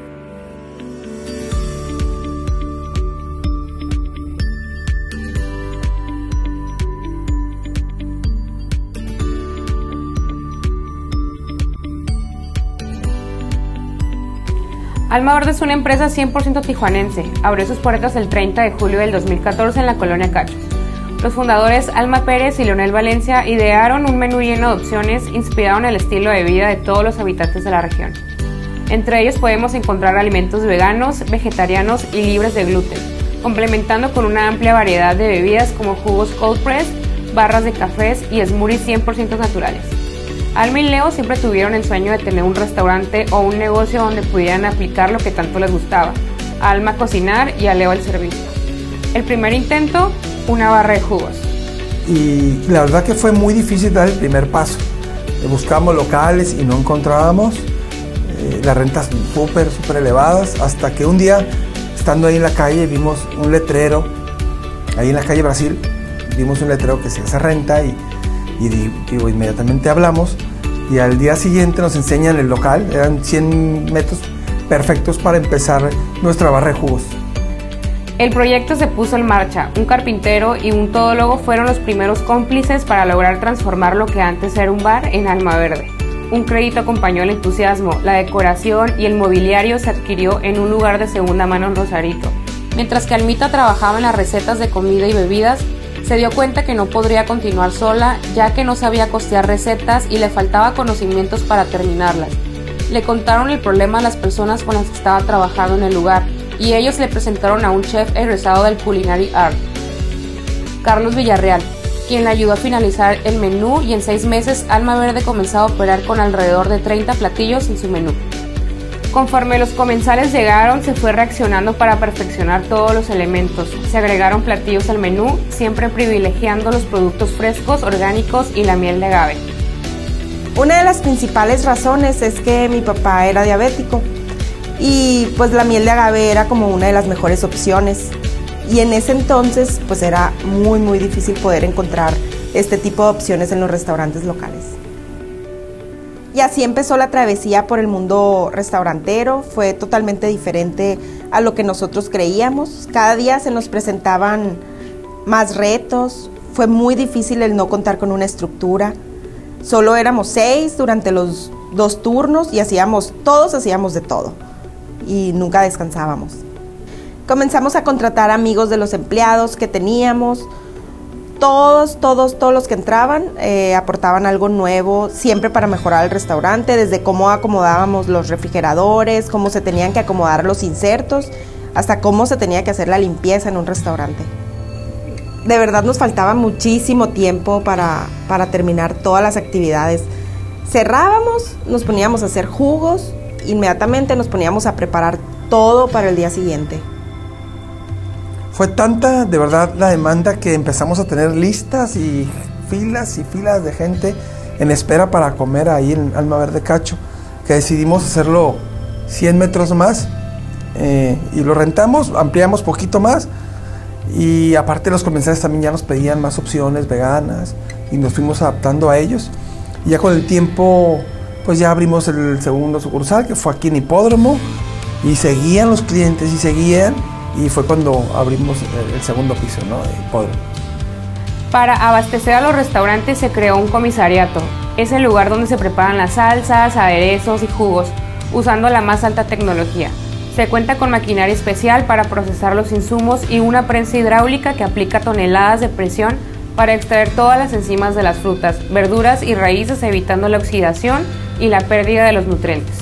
Alma Verde es una empresa cien por ciento tijuanense. Abrió sus puertas el treinta de julio del dos mil catorce en la colonia Cacho. Los fundadores Alma Pérez y Leonel Valencia idearon un menú lleno de opciones inspirado en el estilo de vida de todos los habitantes de la región. Entre ellos podemos encontrar alimentos veganos, vegetarianos y libres de gluten, complementando con una amplia variedad de bebidas como jugos cold press, barras de cafés y smoothies cien por ciento naturales. Alma y Leo siempre tuvieron el sueño de tener un restaurante o un negocio donde pudieran aplicar lo que tanto les gustaba, a Alma cocinar y a Leo el servicio. El primer intento, una barra de jugos. Y la verdad que fue muy difícil dar el primer paso. Buscábamos locales y no encontrábamos, eh, las rentas súper, súper elevadas, hasta que un día, estando ahí en la calle, vimos un letrero, ahí en la calle Brasil, vimos un letrero que se hace renta y, y digo, inmediatamente hablamos y al día siguiente nos enseñan el local, eran cien metros perfectos para empezar nuestra barra de jugos. El proyecto se puso en marcha. Un carpintero y un todólogo fueron los primeros cómplices para lograr transformar lo que antes era un bar en Alma Verde. Un crédito acompañó el entusiasmo, la decoración y el mobiliario se adquirió en un lugar de segunda mano en Rosarito. Mientras que Almita trabajaba en las recetas de comida y bebidas, se dio cuenta que no podría continuar sola, ya que no sabía costear recetas y le faltaba conocimientos para terminarlas. Le contaron el problema a las personas con las que estaba trabajando en el lugar, y ellos le presentaron a un chef egresado del Culinary Art, Carlos Villarreal, quien le ayudó a finalizar el menú, y en seis meses Alma Verde comenzó a operar con alrededor de treinta platillos en su menú. Conforme los comensales llegaron, se fue reaccionando para perfeccionar todos los elementos. Se agregaron platillos al menú, siempre privilegiando los productos frescos, orgánicos y la miel de agave. Una de las principales razones es que mi papá era diabético y pues la miel de agave era como una de las mejores opciones. Y en ese entonces pues era muy muy difícil poder encontrar este tipo de opciones en los restaurantes locales. Y así empezó la travesía por el mundo restaurantero. Fue totalmente diferente a lo que nosotros creíamos. Cada día se nos presentaban más retos. Fue muy difícil el no contar con una estructura. Solo éramos seis durante los dos turnos y hacíamos, todos hacíamos de todo. Y nunca descansábamos. Comenzamos a contratar amigos de los empleados que teníamos. Todos, todos, todos los que entraban eh, aportaban algo nuevo, siempre para mejorar el restaurante, desde cómo acomodábamos los refrigeradores, cómo se tenían que acomodar los insertos, hasta cómo se tenía que hacer la limpieza en un restaurante. De verdad nos faltaba muchísimo tiempo para, para terminar todas las actividades. Cerrábamos, nos poníamos a hacer jugos, inmediatamente nos poníamos a preparar todo para el día siguiente. Fue tanta, de verdad, la demanda que empezamos a tener listas y filas y filas de gente en espera para comer ahí en Alma Verde Cacho, que decidimos hacerlo cien metros más eh, y lo rentamos, ampliamos poquito más y aparte los comensales también ya nos pedían más opciones veganas y nos fuimos adaptando a ellos. Y ya con el tiempo, pues ya abrimos el segundo sucursal, que fue aquí en Hipódromo, y seguían los clientes y seguían. Y fue cuando abrimos el segundo piso, ¿no? El Hipódromo. Para abastecer a los restaurantes se creó un comisariato. Es el lugar donde se preparan las salsas, aderezos y jugos, usando la más alta tecnología. Se cuenta con maquinaria especial para procesar los insumos y una prensa hidráulica que aplica toneladas de presión para extraer todas las enzimas de las frutas, verduras y raíces, evitando la oxidación y la pérdida de los nutrientes.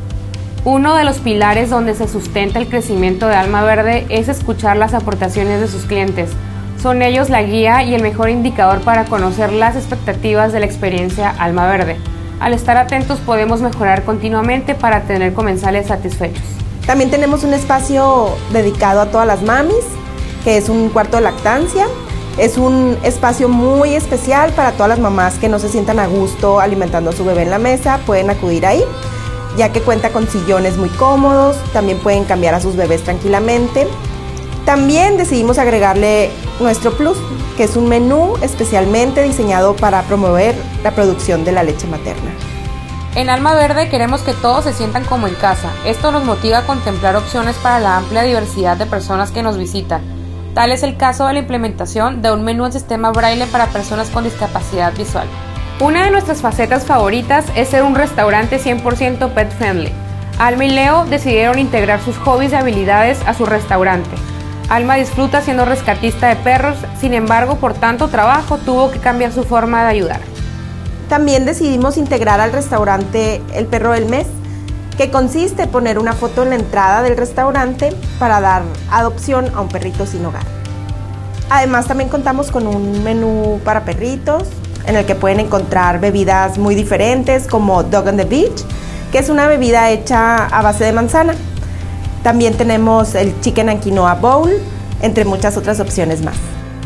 Uno de los pilares donde se sustenta el crecimiento de Alma Verde es escuchar las aportaciones de sus clientes. Son ellos la guía y el mejor indicador para conocer las expectativas de la experiencia Alma Verde. Al estar atentos podemos mejorar continuamente para tener comensales satisfechos. También tenemos un espacio dedicado a todas las mamis, que es un cuarto de lactancia. Es un espacio muy especial para todas las mamás que no se sientan a gusto alimentando a su bebé en la mesa, pueden acudir ahí, ya que cuenta con sillones muy cómodos, también pueden cambiar a sus bebés tranquilamente. También decidimos agregarle nuestro plus, que es un menú especialmente diseñado para promover la producción de la leche materna. En Alma Verde queremos que todos se sientan como en casa. Esto nos motiva a contemplar opciones para la amplia diversidad de personas que nos visitan. Tal es el caso de la implementación de un menú en sistema braille para personas con discapacidad visual. Una de nuestras facetas favoritas es ser un restaurante cien por ciento pet friendly. Alma y Leo decidieron integrar sus hobbies y habilidades a su restaurante. Alma disfruta siendo rescatista de perros, sin embargo, por tanto trabajo tuvo que cambiar su forma de ayudar. También decidimos integrar al restaurante el perro del mes, que consiste en poner una foto en la entrada del restaurante para dar adopción a un perrito sin hogar. Además, también contamos con un menú para perritos, en el que pueden encontrar bebidas muy diferentes como Dog on the Beach, que es una bebida hecha a base de manzana. También tenemos el Chicken and Quinoa Bowl, entre muchas otras opciones más.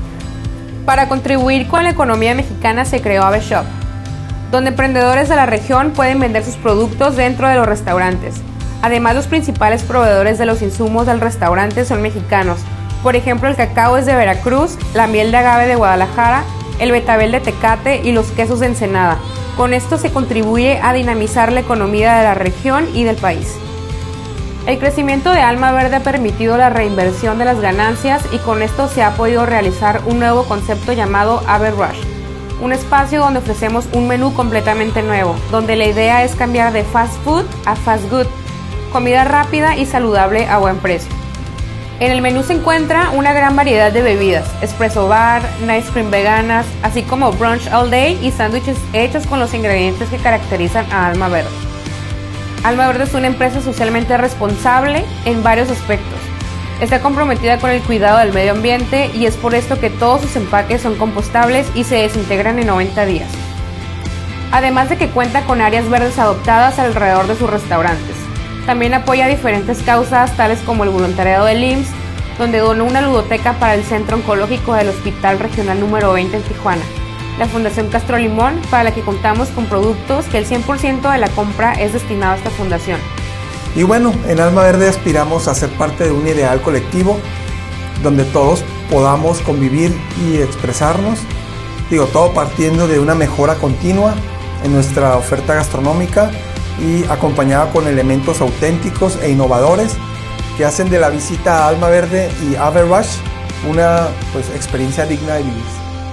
Para contribuir con la economía mexicana se creó Ave Shop, donde emprendedores de la región pueden vender sus productos dentro de los restaurantes. Además, los principales proveedores de los insumos del restaurante son mexicanos. Por ejemplo, el cacao es de Veracruz, la miel de agave de Guadalajara, el betabel de Tecate y los quesos de Ensenada. Con esto se contribuye a dinamizar la economía de la región y del país. El crecimiento de Alma Verde ha permitido la reinversión de las ganancias y con esto se ha podido realizar un nuevo concepto llamado Ave Rush, un espacio donde ofrecemos un menú completamente nuevo, donde la idea es cambiar de fast food a fast good, comida rápida y saludable a buen precio. En el menú se encuentra una gran variedad de bebidas, espresso bar, nice cream veganas, así como brunch all day y sándwiches hechos con los ingredientes que caracterizan a Alma Verde. Alma Verde es una empresa socialmente responsable en varios aspectos. Está comprometida con el cuidado del medio ambiente y es por esto que todos sus empaques son compostables y se desintegran en noventa días. Además de que cuenta con áreas verdes adoptadas alrededor de sus restaurantes. También apoya diferentes causas tales como el voluntariado del I M S S, donde donó una ludoteca para el Centro Oncológico del Hospital Regional número veinte en Tijuana. La Fundación Castro Limón, para la que contamos con productos que el cien por ciento de la compra es destinado a esta fundación. Y bueno, en Alma Verde aspiramos a ser parte de un ideal colectivo donde todos podamos convivir y expresarnos. Digo, todo partiendo de una mejora continua en nuestra oferta gastronómica y acompañada con elementos auténticos e innovadores que hacen de la visita a Alma Verde y Ave Rush una pues, experiencia digna de vivir.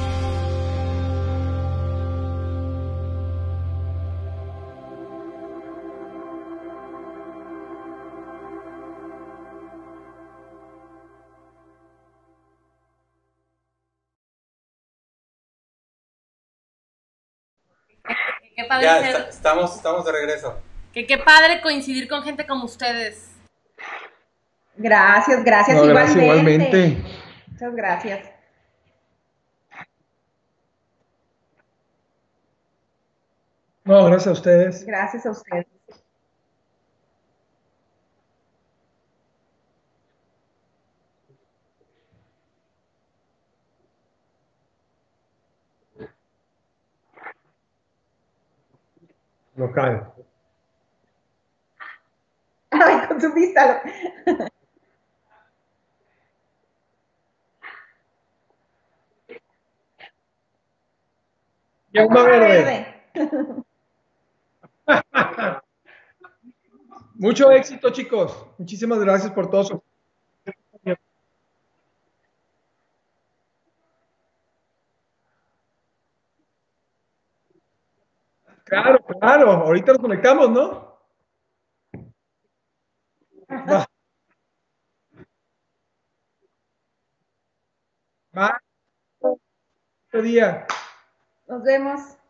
Qué padre Ya, ser- está- estamos, estamos de regreso. que qué padre coincidir con gente como ustedes. Gracias, gracias, No, gracias igualmente. igualmente. Muchas gracias. No, gracias a ustedes. Gracias a ustedes. Local. Ay, con su vista. Y Alma Verde. Mucho éxito, chicos. Muchísimas gracias por todo su... Claro, claro. Ahorita nos conectamos, ¿no? Va. Va. Otro día. Nos vemos.